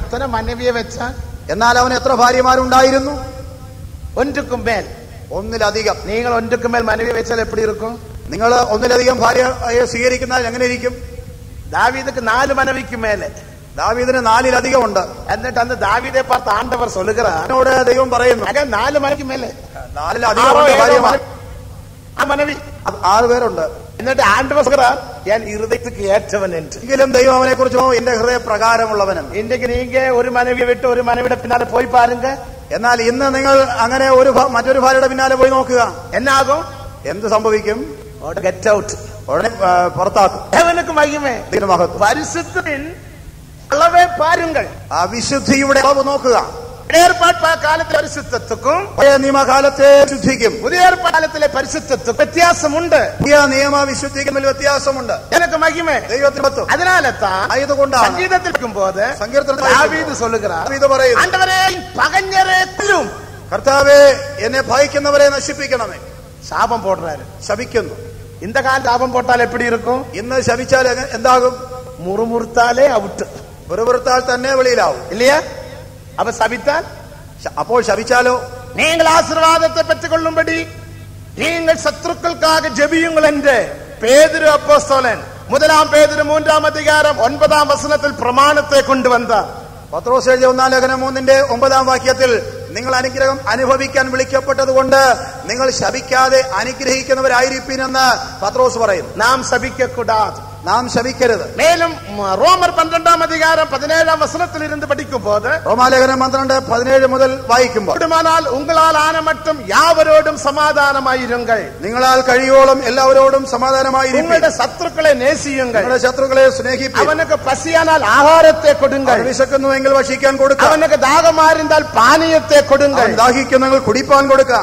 എത്ര മനവിയെ വെച്ചാൽ? എന്നാൽ അവന് എത്ര ഭാര്യമാരുണ്ടായിരുന്നു? ഒൻറ്റുക്കും മേൽ, ഒന്നിലധികം. നിങ്ങൾ ഒൻറ്റുക്കും മേൽ മനവിയെ വെച്ചാൽ എപ്പടി ഇരിക്കും? നിങ്ങൾ ഒന്നിലധികം ഭാര്യയെ സ്വീകരിക്കുന്നാൽ എങ്ങനെ ഇരിക്കും? ദാവീദുക്ക് 4 മനവിക്ക് മേലെ, ദാവീദിന് 4-ലധികം ഉണ്ട്. എന്നിട്ട് അന്ന് ദാവീദെ പാർത്ത് ആണ്ടവർ എന്നോട് ദൈവം പറയുന്നു 4 മനവിക്ക് മേലെ 4-ലധികം ആ മനവി 6 പേരുണ്ട്. എന്നിട്ട് ആണ്ടവർ ഞാൻ ഹൃദയത്തിക്ക് ഏറ്റവൻ എങ്കിലും ദൈവം അവനെ കുറിച്ചോ എന്റെ ഹൃദയ പ്രകാരമുള്ളവനും. ഇന്ത്യക്ക് നീങ്ക ഒരു മനവിയെ വിട്ട് ഒരു മനവിയുടെ പിന്നാലെ പോയി പാരുങ്ക. എന്നാൽ ഇന്ന് നിങ്ങൾ അങ്ങനെ മറ്റൊരു ഭാര്യയുടെ പിന്നാലെ പോയി നോക്കുക, എന്നാകും? എന്ത് സംഭവിക്കും? ഗെറ്റ് ഔട്ട്, ഉടനെ പുറത്താക്കും. അവനക്ക് മഹിമേ, പരിശുദ്ധൻ അളവേ പാരുങ്കൾ. ആ വിശുദ്ധിയുടെ അളവ് നോക്കുക. കാലത്തിലെ പരിശുദ്ധത്വക്കും പഴയ നിയമകാലത്തെ ശുദ്ധിക്കും പുതിയ കാലത്തിലെ പരിശുദ്ധത്വക്കും വ്യത്യാസമുണ്ട്. പുതിയ നിയമവിശുദ്ധിക്കും വ്യത്യാസമുണ്ട്. എനിക്ക് മഹിമേ ദൈവത്തിന്. അതിനാലെത്താ സംഗീതത്തിൽ കർത്താവേ എന്നെ ഭയക്കുന്നവരെ നശിപ്പിക്കണമേ. ശാപം പോട്ടാല് ശപിക്കുന്നു. இந்த കാലം ശാപം പോട്ടാൽ എപ്പടി ഇരിക്കും? ഇന്ന് ശപിച്ചാൽ എന്താകും? മുറുമുറുത്താലേ ഔട്ട്, മുറുമുറുത്താൽ തന്നെ വെളിയിലാവും, ഇല്ലയാ? അപ്പൊ ശപിത്താൽ, അപ്പോൾ ശപിച്ചാലോ? നിങ്ങൾ ആശീർവാദത്തെ പെറ്റുകൊള്ളുമ്പടി നിങ്ങൾ ശത്രുക്കൾക്കാக ജപിയുങ്ങൾ என்று പേതുരു അപ്പോസ്തലൻ 1 പേതുരു 3-ാം അധികാരം 9-ാം വചനത്തിൽ പ്രമാണത്തെ കൊണ്ടുവന്ന പത്രോസ് എഴുതിയ 1-ാം ലേഖനം 3-ന്റെ 9-ാം വാക്യത്തിൽ നിങ്ങൾ അനുഗ്രഹം അനുഭവിക്കാൻ വിളിക്കപ്പെട്ടതുകൊണ്ട് നിങ്ങൾ ശപിക്കാതെ അനുഗ്രഹിക്കുന്നവരായിരിപ്പീനെന്ന് പത്രോസ് പറയുന്നു. നാം ശപിക്കക്കൂടാതെ, നാം ശപിക്കരുത്. മേലും റോമർ 12-ാം അധികാരം 17-ാം വചനത്തിൽ ഇരുന്ന് പഠിക്കുമ്പോൾ, റോമാലേഖനം 12:17 മുതൽ വായിക്കുമ്പോൾ, ഉങ്ങളാൽ ആന മറ്റും യാവരോടും സമാധാനമായിരുങ്ങൾ, നിങ്ങളാൽ കഴിയോളം എല്ലാവരോടും സമാധാനമായിരിക്കും. നിങ്ങളുടെ ശത്രുക്കളെ നേസിയുങ്ങൾ, നിങ്ങളുടെ ശത്രുക്കളെ സ്നേഹിപ്പീൻ. അവനക്ക് പസിയാനാൽ ആഹാരത്തെ കൊടുങ്ങൾ, വിശക്കുന്നുവെങ്കിൽ ഭക്ഷിക്കാൻ കൊടുക്കുക. അവനക്ക് ദാഹമായിരുന്നാൽ പാനീയത്തെ കൊടുങ്ങൾ, ദാഹിക്കുന്നെങ്കിൽ കുടിപ്പാൻ കൊടുക്കുക.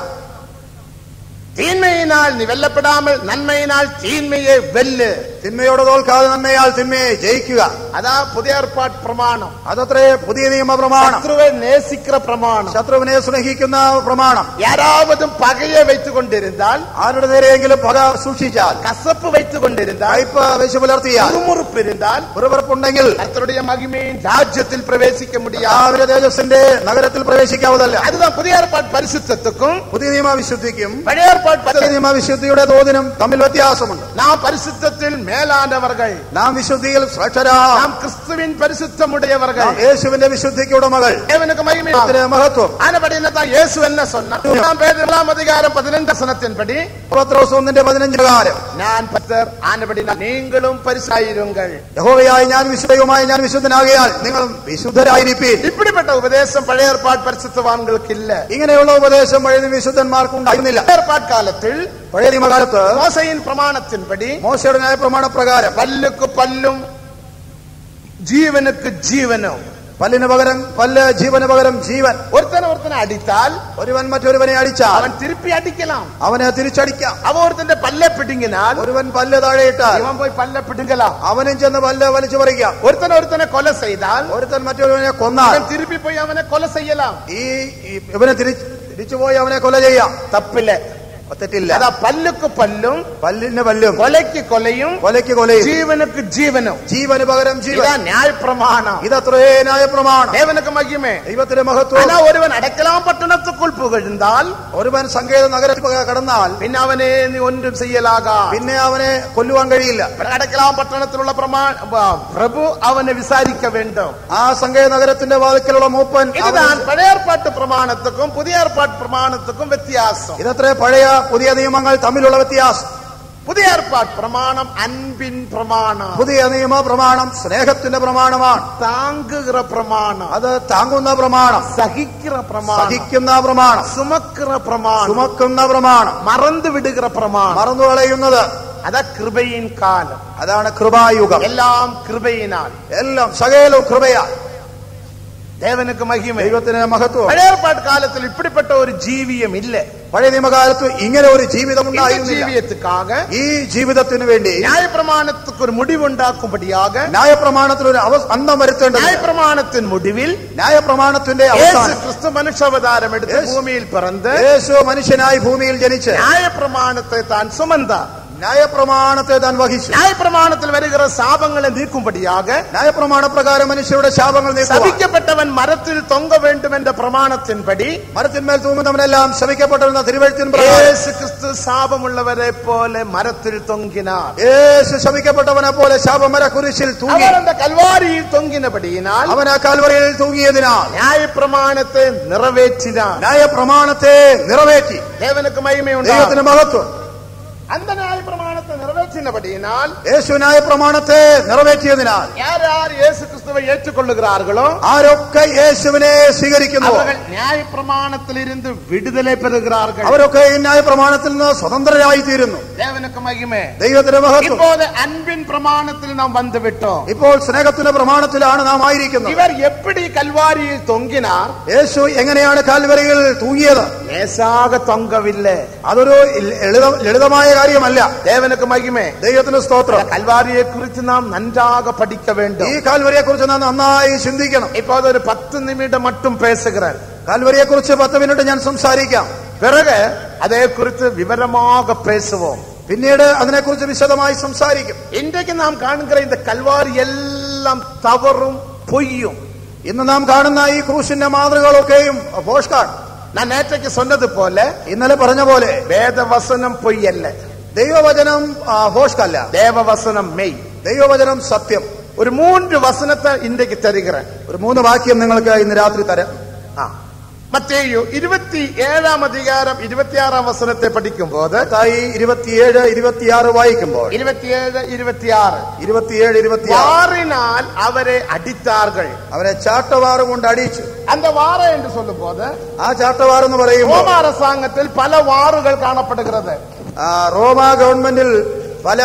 தீன்மையினால் நீ வெல்லப்படாமல் நன்மையினால் தீன்மையை வெல்லு. തിന്മയോട് തോൽക്കാതെ നന്മയാൽ തിന്മയെ ജയിക്കുക. അതാ പുതിയ ഏർപ്പാട് പ്രമാണം. അതത്രേ പുതിയ നിയമ പ്രമാണം. ശത്രുവെ നേസിക്കുന്ന പ്രമാണം, ശത്രുവിനെ സ്നേഹിക്കുന്ന പ്രമാണം. யாராவது പകയെ வைத்துக்கொண்டிருந்தால், ആരുടെ നേരെയെങ്കിലും പക സൂക്ഷിച്ചാൽ, കസപ്പ് வைத்துக்கொண்டிருந்தால், കയ്പ് വെച്ച് പുലർത്തിയാൽ, മുറുമുറുപ്പ് ഇരുന്നാൽ, മുറുമുറുപ്പുണ്ടെങ്കിൽ കർത്തരുടെ മഹിമയിൻ രാജ്യത്തിൽ പ്രവേശിക്ക முடியாது. അവരുടെ തേജസ്സിന്റെ നഗരത്തിൽ പ്രവേശിക്കാവതല്ല. അതുതാ പുതിയ ഏർപ്പാട് പരിശുദ്ധത്വക്കും പുതിയ നിയമ വിശുദ്ധിക്കും പഴയ ഏർപ്പാട് നിയമ വിശുദ്ധിയുടെ തോതിനും തമ്മിൽ വ്യത്യാസമുണ്ട്. നാം പരിശുദ്ധത്തിൽ മേലാനവർകൾ, നാം വിശുദ്ധിയിൽ ശ്രേഷ്ഠരാ, നാം ക്രിസ്തുവിൻ പരിശുദ്ധമുടയവർകൾ, യേശുവിന്റെ വിശുദ്ധിക്ക് ഉടമകൾ. ദേവനുക്ക് മഹിമ മഹത്വം. ആനപടിയിലെത്താ യേശു എന്ന சொன்ன 1-ാം അധികാരം 15 വചനത്തിൻപടി, പത്രോസ് 1:15 പ്രകാരം, ഞാൻ പത്തർ ആനപടി നീങ്ങളും പരിശുദ്ധരായിരുങ്ങൾ. യഹോവയായ ഞാൻ വിശുദ്ധയുമായി ഞാൻ വിശുദ്ധനാകിയാൽ നിങ്ങളും വിശുദ്ധരായിരിപ്പീൻ. ഇപ്പിടിപ്പെട്ട ഉപദേശം പഴയ ഏർപ്പാട് പരിശുദ്ധവാൻകൾക്കില്ല. ഇങ്ങനെയുള്ള ഉപദേശം പഴയ വിശുദ്ധന്മാർക്ക് ഉണ്ടായിരുന്നില്ല. ഏർപ്പാട് കാലത്തിൽ, പഴയ നിയമകാലത്ത് മോശയിൻ പ്രമാണത്തിൻപടി, മോശയുടെ ന്യായ പ്രമാണ പ്രകാരം പല്ലുക്ക് പല്ലും ജീവനുക്ക് ജീവനും, പല്ലിന് പകരം പല്ല്, ജീവന് പകരം ജീവൻ. ഒരുത്തനെ അടിത്താൽ ഒരുവൻ മറ്റൊരുവനെ അടിച്ചാൽ അവൻ തിരുപ്പി അടിക്കലാം, അവനെ തിരിച്ചടിക്കാം. അവ ഒരുത്തന്റെ പല്ലെ പിടുങ്ങിനാൽ ഒരുവൻ പല്ല് താഴെയിട്ടാൽ ഇവൻ പോയി പല്ലെ പിടുങ്ങലാം, അവനും ചെന്ന് പല്ല് വലിച്ചു പറിക്കാം. ഒരുത്തനെ കൊല ചെയ്താൽ, ഒരുത്തൻ മറ്റൊരുവനെ കൊന്നാൽ തിരുപ്പി പോയി അവനെ കൊല ചെയ്യലാം. ഇവനെ തിരിച്ചുപോയി അവനെ കൊല ചെയ്യാം. തപ്പില്ല, തെറ്റില്ല. അതാ പല്ലുക്ക് പല്ലും, പല്ലിന് പല്ലും, കൊലയ്ക്ക് കൊലയും, കൊലയ്ക്ക് കൊലയും, ജീവനുക്ക് ജീവനും, ജീവന് പകരം ജീവൻ. ന്യായപ്രമാണം. ഇതത്രേ ന്യായപ്രമാണം. ദേവനുക്ക് മഹിമേ, ദൈവത്തിന്റെ മഹത്വം. ഒരുവൻ അടക്കലാം പട്ടണത്തുക്കുൾ പുകഴ്ന്നാൽ, ഒരുവൻ സങ്കേത നഗരത്തിൽ കടന്നാൽ പിന്നെ അവനെ നീ ഒന്നും ചെയ്യലാകാ, പിന്നെ അവനെ കൊല്ലുവാൻ കഴിയില്ല. അടക്കലാം പട്ടണത്തിലുള്ള പ്രഭു അവനെ വിസാരിക്ക വേണ്ടും. ആ സങ്കേത നഗരത്തിന്റെ വാതിക്കലുള്ള മൂപ്പൻ. ഇതാണ് പഴയ ഏർപ്പാട്ട് പ്രമാണത്തുക്കും പുതിയ ഏർപ്പാട്ട് പ്രമാണത്തുക്കും വ്യത്യാസം. ഇതത്രേ പഴയ പുതിയ നിയമങ്ങൾ തമ്മിലുള്ള വ്യത്യാസം. പുതിയ ഏർപ്പാട് പ്രമാണം അൻപിൻ പ്രമാണം, പുതിയ നിയമ പ്രമാണം സ്നേഹത്തിന്റെ പ്രമാണമാണ്. താങ്കുകിற പ്രമാണം, അത് താങ്ങുന്ന പ്രമാണം. സഹിക്കുന്ന പ്രമാണം, സഹിക്കുന്ന പ്രമാണം. സുമക്കുന്ന പ്രമാണം, സുമക്കുന്ന പ്രമാണം. മറന്നു വിടുകിற പ്രമാണം, മറന്നു കളയുന്നത്. അതാ കൃപയിൻ കാലം, അതാണ് കൃപായുഗം. എല്ലാം കൃപയിനാൽ, എല്ലാം സകലവും കൃപയാൽ. ദേവനുക്ക് മഹിമ, ദൈവത്തിന് മഹത്വം. പഴയ ഏർപ്പാട് കാലത്തിൽ ഇപ്പിടിപ്പെട്ട ഒരു ജീവിയം ഇല്ല. പഴയ നിയമകാലത്ത് ഇങ്ങനെ ഒരു ജീവിതം ഉണ്ടായിരുന്നില്ല. ഈ ജീവിതത്തിന് വേണ്ടി ന്യായപ്രമാണത്തിക്ക് ഒരു മുടിവുണ്ടാക്കുമ്പടിയാക ന്യായപ്രമാണത്തിൽ ഒരു അന്തം വരുത്തേണ്ടത്. ന്യായപ്രമാണത്തിന് മുടിവിൽ ന്യായപ്രമാണത്തിന്റെ അവസാനം ക്രിസ്തു മനുഷ്യാവതാരം എടുത്ത് ഭൂമിയിൽ പിറന്ന് യേശു മനുഷ്യനായി ഭൂമിയിൽ ജനിച്ച് ന്യായപ്രമാണത്തെ താൻ സുമന്ത ന്യായപ്രമാണത്തെ താൻ വഹിച്ചു. ന്യായപ്രമാണത്തിൽ വരുகிற சாபங்களை நீக்கும்படியாக ന്യായപ്രമാണ പ്രകാരം മനുഷ്യരുടെ ശാപങ്ങൾ നീക്കുവാൻ ശപിക്കപ്പെട്ടവൻ മരത്തിൽ തൊങ്ക വേണ്ടും എன்ற പ്രമാണത്തിൻപടി മരത്തിന്മേൽ തൂങ്ങുന്നവനെല്ലാം ശപിക്കപ്പെട്ടവെന്ന തിരുവെഴുത്തിൻ പ്രകാരം യേശു ക്രിസ്തു ശാപമുള്ളവരെ പോലെ മരത്തിൽ തൊങ്ങിനാർ. യേശു ശപിക്കപ്പെട്ടവനെ പോലെ ശാപമര കുരിശിൽ തൂങ്ങി. അവൻ കൽവാരിയിൽ തൊങ്ങിനപടിയിനാൽ അവൻ ആ കാൽവരിയിൽ തൂങ്ങിയതിനാൽ ന്യായപ്രമാണത്തെ നിറവേറ്റിനാർ. ന്യായപ്രമാണത്തെ നിറവേറ്റി. ദേവനുക്ക് മഹിമയുണ്ട്. ദൈവത്തിന് മഹത്വം. அந்த ന്യായപ്രമാണത്തെ നിറവേറ്റിനபடியினால் യേശു ന്യായപ്രമാണത്തെ നിറവേറ്റിയതിനാൽ யார் இயேசு கிறிஸ்துவை ஏற்றுக்கொள்ளுகிறார்களோ ആരൊക്കെ യേശുവിനെ സ്വീകരിക്കുന്നു அவர்கள் ന്യായപ്രമാണத்திலிருந்து വിടുതலை பெறுகிறார்கள். അവരൊക്കെ ഈ ന്യായപ്രമാണത്തിൽ നിന്ന് സ്വതന്ത്രരായി തീരുന്നു. ദേവനുക്ക് മഹിമേ. ദൈവത്തിന് മഹത്വം. ഇപ്പോൾ അൻപിൻ പ്രമാണത്തിൽ നാം വന്നുവിட்டோம். ഇപ്പോൾ സ്നേഹത്തിന്റെ പ്രമാണത്തിലാണ് നാം ആയിരിക്കുന്നത്. ഇവർ എപ്പടി കൽവാരിയിൽ തൊങ്ങിനാർ? യേശു എങ്ങനെയാണ് കാൽവരിയിൽ തൂങ്ങിയത്? ലേസാക തൊങ്കവില്ലേ. അതൊരു ലളിതമായ കാര്യമല്ല. ദേവനുക്ക് മഹിമേ. ദൈവത്തിന് സ്തോത്രം. കൽവാരിയെ കുറിച്ച് നാം നന്നാக പഠിக்க வேண்டும். ഈ കാൽവരിയെ കുറിച്ച് നാം നന്നായി ചിന്തിക്കണം. ഇപ്പോൾ ഒരു 10 നിമിഷം மட்டுം பேசுகிறேன். കാൽവരിയെ കുറിച്ച് 10 മിനിറ്റ് ഞാൻ സംസാരിക്കാം. பிறகு அதை குறித்து விவரமாக பேசுவோம். പിന്നീട് അതിനെക്കുറിച്ച് വിശദമായി സംസാരിക്കും. இன்றைக்கு நாம் காண்கிற இந்த கல்வாரி எல்லாம் தவறும் பொய்யும். ഇന്ന് നാം കാണുന്ന ഈ ക്രൂശിന്റെ മാതൃകകളൊക്കെയും ഭോഷ്കാണ്. ഞാൻ നേരത്തേക്ക് சொன்னது போல ഇന്നലെ പറഞ്ഞ പോലെ വേദവസനം പൊയ്യല്ല. ദൈവവചനം ഭോഷ്കല്ല. ദേവവസനം മെയ്. ദൈവവചനം സത്യം. ഒരു 3 വസനത്തെ ഇன்றைக்கு തരുகிறேன். ഒരു 3 വാക്യം നിങ്ങൾക്ക് ഇന്ന് രാത്രി തരാം. മത്തേയു 27-ാം അധികാരം 26-ാം വസനത്തെ പഠിക്കുമ്പോൾ 27-26 വായിക്കുമ്പോൾ 27-26 വാറിനാൽ അവരെ അടിത്താர்கள். അവരെ ചാട്ടവാറ് കൊണ്ട് അടിച്ചു. அந்த வார என்று சொல்லும்போது ആ ചാട്ടവാർ എന്ന് പറയുമ്പോൾ റോമ அரசாங்கத்தில் പല വാറുകൾ കാണപ്പെടുகிறது. റോമ ഗവൺമെന്റിൽ പല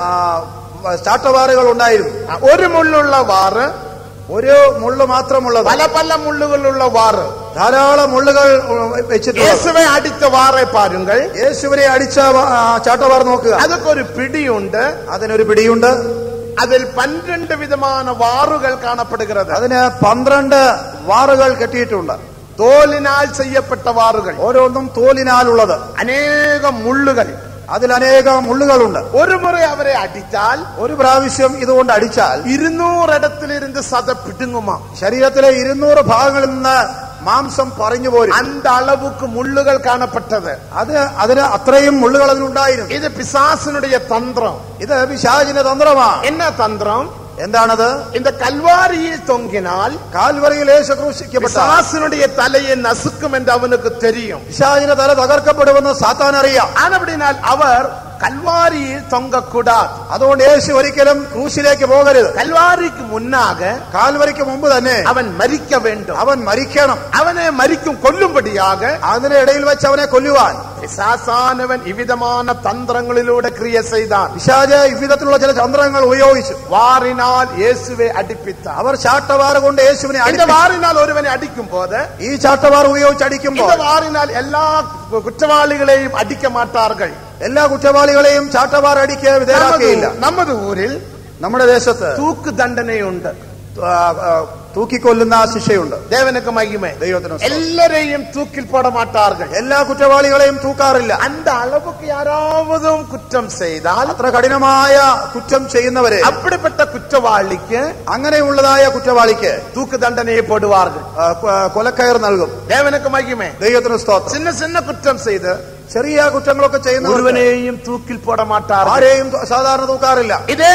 ചാട്ടവാറുകൾ ഉണ്ടായിരുന്നു. ഒരു മുള്ളുള്ള വാറ്, ഒരു മുള്ളു മാത്രമുള്ളത്, പല പല മുള്ളുകളുള്ള വാറ്, ധാരാളം മുള്ളുകൾ വെച്ചിട്ടുണ്ട്. യേശുവെ അടിച്ച വാറെ പാരുങ്ങൾ. യേശുവിനെ അടിച്ച ചാട്ടവാർ നോക്കുക. അതൊക്കെ ഒരു പിടിയുണ്ട്. അതിനൊരു പിടിയുണ്ട്. അതിൽ 12 വിധமான വാറുകൾ കാണപ്പെടുகிறது. അതിന് 12 വാറുകൾ കെട്ടിയിട്ടുണ്ട്. തോലിനാൽ ചെയ്യപ്പെട്ട വാറുകൾ, ഓരോന്നും തോലിനാലുള്ളത്. അനേകം മുള്ളുകൾ, അതിൽ അനേകം മുള്ളുകളുണ്ട്. ഒരു മുறை അവരെ അടിച്ചാൽ, ഒരു പ്രാവശ്യം ഇതുകൊണ്ട് അടിച്ചാൽ 200 ഇടത്തിലിരുന്ന് സത പിടുങ്ങുമാ. ശരീരത്തിലെ 200 ഭാഗങ്ങളിൽ നിന്ന് മാംസം പറഞ്ഞു പോരും. അന്ത അളവുക്ക് മുള്ളുകൾ കാണപ്പെട്ടത്. അതിന് അത്രയും മുള്ളുകൾ അതിനുണ്ടായിരുന്നു. ഇത് പിശാസിനുடைய തന്ത്രം. ഇത് പിശാചിന്റെ തന്ത്രമാണ്. എന്നാ തന്ത്രം? എന്താണത്? இந்த கல்வாரியில் தொங்கினால் കാൽവരിയിൽ യേശു ക്രൂശിക്കപ്പെട്ട பிசாசினுடைய தலையை நசுக்கும் என்று அவனுக்கு தெரியும். പിശാചിന്റെ തല തകർക്കപ്പെടുമെന്ന് സാത്താൻ അറിയാം. ആനപടിനാൽ അവർ കൽവാരിയിൽ തൊങ്കക്കൂടാതെ. അതുകൊണ്ട് യേശു ഒരിക്കലും ക്രൂശിലേക്ക് പോകരുത്. കൽവാരിക്ക് മുന്നാക, കാൽവരിക്ക് മുമ്പ് തന്നെ അവൻ മരിക്ക വേണ്ടും. അവൻ മരിക്കണം. അവനെ മരിക്കും കൊല്ലുംപടിയാക അതിനിടയിൽ വെച്ച് അവനെ കൊല്ലുവാൻ പിശാസാനവൻ ഇവിധமான തന്ത്രങ്ങളിലൂടെ ക്രിയ ചെയ്താൻ. പിശാച് ഇവിധത്തിലുള്ള ചില തന്ത്രങ്ങൾ ഉപയോഗിച്ചു. വാറിനാൽ യേശുവെ അടിപ്പിത്ത. അവർ ചാട്ടവാറ് കൊണ്ട് യേശുവിനെ വാറിനാൽ ഒരുവനെ അടിക്കുമ്പോൾ, ഈ ചാട്ടവാർ ഉപയോഗിച്ച് അടിക്കുമ്പോൾ വാറിനാൽ എല്ലാ കുറ്റവാളികളെയും അടിക്ക മാട്ടാർകൾ. എല്ലാ കുറ്റവാളികളെയും ചാട്ടവാർ അടിക്കുക വിധേയരാക്കുകയില്ല. നമ്മുടെ ഊരിൽ, നമ്മുടെ ദേശത്ത് തൂക്ക് ദണ്ഡനയുണ്ട്. തൂക്കിക്കൊല്ലുന്ന ശിക്ഷയുണ്ട്. ദേവനുക്ക് മഹിമേ. ദൈവത്തിന് എല്ലാരെയും തൂക്കിൽ പോട മാട്ടാർകൾ. എല്ലാ കുറ്റവാളികളെയും തൂക്കാറില്ല. അന്ത അളവുക്ക് യാരാവതും കുറ്റം ചെയ്താൽ, അത്ര കഠിനമായ കുറ്റം ചെയ്യുന്നവരെ, അപ്പടിപ്പെട്ട കുറ്റവാളിക്ക്, അങ്ങനെയുള്ളതായ കുറ്റവാളിക്ക് തൂക്ക് ദണ്ഡനയെ പോടുവാർകൾ, കൊലക്കയർ നൽകും. ദേവനുക്ക് മഹിമേ. ദൈവത്തിന് സ്തോത്രം. ചിന്ന ചിന്ന കുറ്റം ചെയ്ത് ചെറിയ കുറ്റങ്ങളൊക്കെ ചെയ്യുന്ന ഒരുവനെയും തൂക്കിൽ പോട മാട്ടാർ. ആരെയും സാധാരണ തൂക്കാറില്ല.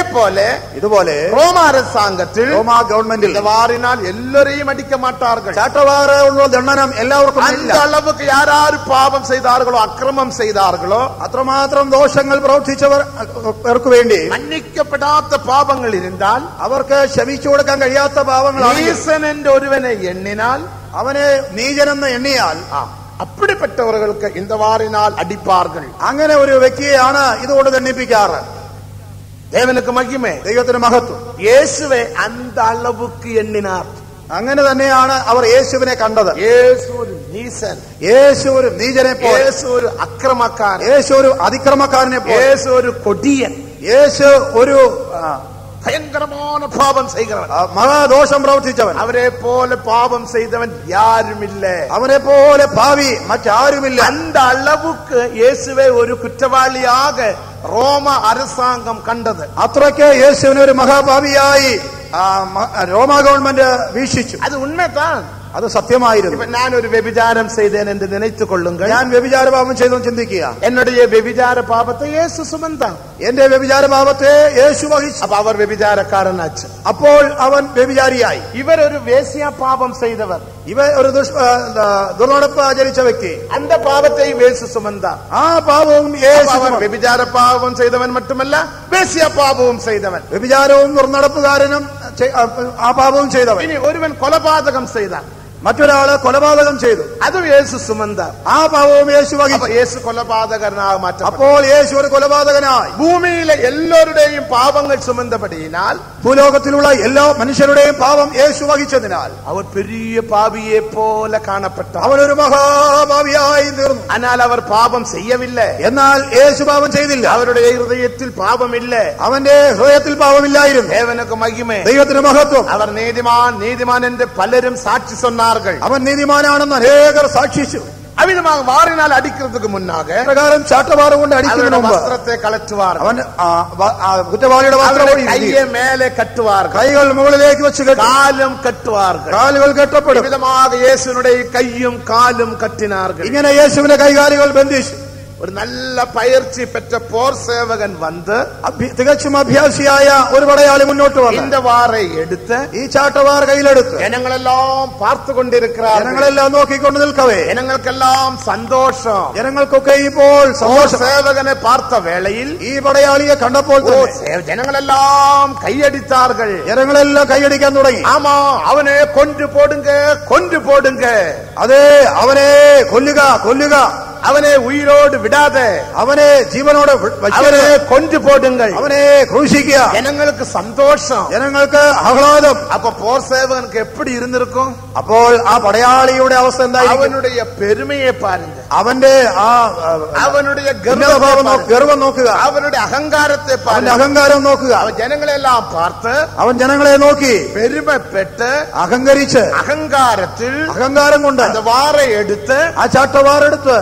ഇതുപോലെ റോമ அரசாங்கത്തിൽ, റോമ ഗവൺമെന്റിൽ വാറിനാൽ എല്ലാരെയും അടിക്ക മാട്ടാർകൾ. ചാട്ടവാറ് ഉള്ള ദണ്ഡനം എല്ലാവർക്കും அந்த அளவுக்கு யாராரு പാപം ചെയ്താർകളോ അക്രമം ചെയ്താർകളോ, അത്രമാത്രം ദോഷങ്ങൾ പ്രവർത്തിച്ചവർക്ക് വേണ്ടി മன்னிக்கப்படாത്ത പാപങ്ങൾ ഇരുന്നാൽ, അവർക്ക് ക്ഷമിച്ചു കൊടുക്കാൻ കഴിയാത്ത പാപങ്ങളാണ്, നീചനെന്റെ ഒരുവനെ എണ്ണിനാൽ, അവനെ നീചനെന്ന് എണ്ണിയാൽ, അപ്പടിപ്പെട്ടവർക്ക് இந்த വാറിനാൽ അടിപ്പാർകൾ. അങ്ങനെ ഒരു വ്യക്തിയെയാണ് ഇതുകൊണ്ട് ദണ്ഡിപ്പിക്കാറ്. ദേവനുക്ക് മഹിമേ. ദൈവത്തിന് മഹത്വം. യേശുവെ അന്ത അളവുക്ക് എണ്ണിനാർ. അങ്ങനെ തന്നെയാണ് അവർ യേശുവിനെ കണ്ടത്. യേശു ഒരു നീചൻ, യേശു ഒരു നീചനെ പോലെ, യേശു ഒരു അക്രമക്കാരൻ, യേശു ഒരു അതിക്രമക്കാരനെ പോലെ, യേശു ഒരു കൊടിയൻ, യേശു ഒരു ഭയങ്കരமான പാപം ചെയ്തവൻ, മഹാദോഷം പ്രവർത്തിച്ചവൻ. അവരെ പോലെ പാപം ചെയ്തവൻ യാരുമില്ല. അവനെ പോലെ ഭാവി മറ്റാരുമില്ല. അന്ത അളവുക്ക് യേശുവെ ഒരു കുറ്റവാളിയാക റോമ அரசாங்கம் കണ്ടത്. അത്രയ്ക്ക് യേശുവിനെ ഒരു മഹാഭാവിയായി റോമ ഗവൺമെന്റ് വീക്ഷിച്ചു. അത് ഉണ്മതാൻ, അത് സത്യമായിരുന്നു. ഞാനൊരു വ്യഭിചാരം ചെയ്തേൻ എന്ന് നിனைத்துக் കൊള്ളുங்கள். ഞാൻ വ്യഭിചാര പാപം ചെയ്തു ചിന്തിക്കുക. என்னுடைய വ്യഭിചാര പാപത്തെ യേശു சுமந்தான். എന്റെ വ്യഭിചാര പാപത്തെ യേശു വഹിച്ചു. അപ്പോൾ അവർ വ്യഭിചാരക്കാരനാച്ചു. അപ്പോൾ അവൻ വ്യഭിചാരിയായി. ഇവർ ഒരു വേശ്യ പാപം ചെയ്തവർ. ഇവ ഒരു ദുർനടപ്പ് ആചരിച്ച വ്യക്തി. அந்த പാപത്തെയും യേശു சுமந்தான். ആ പാപവും യേശു. വ്യഭിചാര പാപം ചെയ്തവൻ മറ്റുമല്ല, വേശ്യ പാപവും ചെയ്തവൻ. വ്യഭിചാരവും ദുർനടപ്പുകാരനും ആ പാപവും ചെയ്തവൻ. ഇനി ഒരുവൻ കൊലപാതകം ചെയ്താൽ, മറ്റൊരാള് കൊലപാതകം ചെയ്തു, അതും യേശു സുമന്താൻ. ആ പാപവും യേശു വഹിച്ചു. യേശു കൊലപാതകനായി മാറ്റം. അപ്പോൾ യേശു ഒരു കൊലപാതകനായി. ഭൂമിയിലെ എല്ലാവരുടെയും പാപങ്ങൾ സുമന്തപടിയാൽ, ഭൂലോകത്തിലുള്ള എല്ലാ മനുഷ്യരുടെയും പാപം യേശു വഹിച്ചതിനാൽ അവർ പെരിയ പാപിയെ പോലെ കാണപ്പെട്ട, അവനൊരു മഹാഭാവിയായി തീർന്നു. എന്നാൽ അവർ പാപം ചെയ്യവില്ലേ. എന്നാൽ യേശു പാപം ചെയ്തില്ല. അവരുടെ ഹൃദയത്തിൽ പാപമില്ലേ. അവന്റെ ഹൃദയത്തിൽ പാപമില്ലായിരുന്നു. ദേവനക്ക് മഹിമേ, ദൈവത്തിന് മഹത്വം. അവർ നീതിമാൻ നീതിമാൻ എന്ന് പലരും സാക്ഷി சொன்னார்கள். അവൻ നീതിമാനാണെന്ന് അനേകർ സാക്ഷിച്ചു. അവിധமாக വാറിനാൽ അടിക്കുന്നതിന് മുന്നാകെ പ്രകാരം ചാട്ടവാറ് കൊണ്ട് അടിക്കുന്നതിന് മുമ്പ് വസ്ത്രത്തെ കളറ്റുവാർ. അവൻ കുറ്റവാളിയുടെ വസ്ത്രം കൈയെ മേലെ കെട്ടുവാർ, കൈകൾ മുകളിലേക്ക് വെച്ച് കാലും കെട്ടുവാർ, കാലുകൾ കെട്ടപ്പെടും. വിധமாக യേശുവിനുടെ കൈയും കാലും കെട്ടിനാർകൾ. ഇങ്ങനെ യേശുവിന്റെ കൈകാലുകൾ ബന്ധിച്ചു. ഒരു നല്ല പയർച്ചി പെറ്റ പോർ സേവകൻ വന്ന് തികച്ചും അഭ്യാസിയായ ഒരു പടയാളി മുന്നോട്ട് വന്നു. இந்த വാറെ എടുത്ത്, ഈ ചാട്ടവാർ കയ്യിലെടുത്ത് ജനങ്ങളെല്ലാം പാർത്തുകൊണ്ടിരിക്കുകയാണ്. ജനങ്ങളെല്ലാം നോക്കിക്കൊണ്ട് നിൽക്കവേ ജനങ്ങൾക്കെല്ലാം സന്തോഷം. ജനങ്ങൾക്കൊക്കെ ഇപ്പോൾ സന്തോഷം. സേവകനെ പാർത്ത വേളയിൽ, ഈ പടയാളിയെ കണ്ടപ്പോൾ ജനങ്ങളെല്ലാം കൈയടിത്താർകൾ. ജനങ്ങളെല്ലാം കൈയടിക്കാൻ തുടങ്ങി. ആമാ, അവനെ കൊണ്ടുപോടുങ്ക കൊണ്ടുപോടുങ്ക, അതെ അവനെ കൊല്ലുക കൊല്ലുക, അവനെ ഉയിരോട് വിടാതെ അവനെ ജീവനോട് അവനെ കൊണ്ടുപോടുങ്കൾ, അവനെ ക്രൂശിക്കുക. ജനങ്ങൾക്ക് സന്തോഷം, ജനങ്ങൾക്ക് ആഹ്ലാദം. അപ്പൊ പോർ സേവകനുക്ക് എപ്പടി ഇരുന്നിരിക്കും? അപ്പോൾ ആ പടയാളിയുടെ അവസ്ഥ എന്തായി? അവനുடைய പെരുമയെ പാരുങ്ക, അവന്റെ ആ അവനുடைய ഗർവം നോക്കുക, അവരുടെ അഹങ്കാരത്തെ അവന്റെ അഹങ്കാരം നോക്കുക. അവൻ ജനങ്ങളെല്ലാം പാർത്ത്, അവൻ ജനങ്ങളെ നോക്കി പെരുമപ്പെട്ട് അഹങ്കരിച്ച് അഹങ്കാരം കൊണ്ട് വാറെ എടുത്ത്, ആ ചാട്ടവാറെടുത്ത്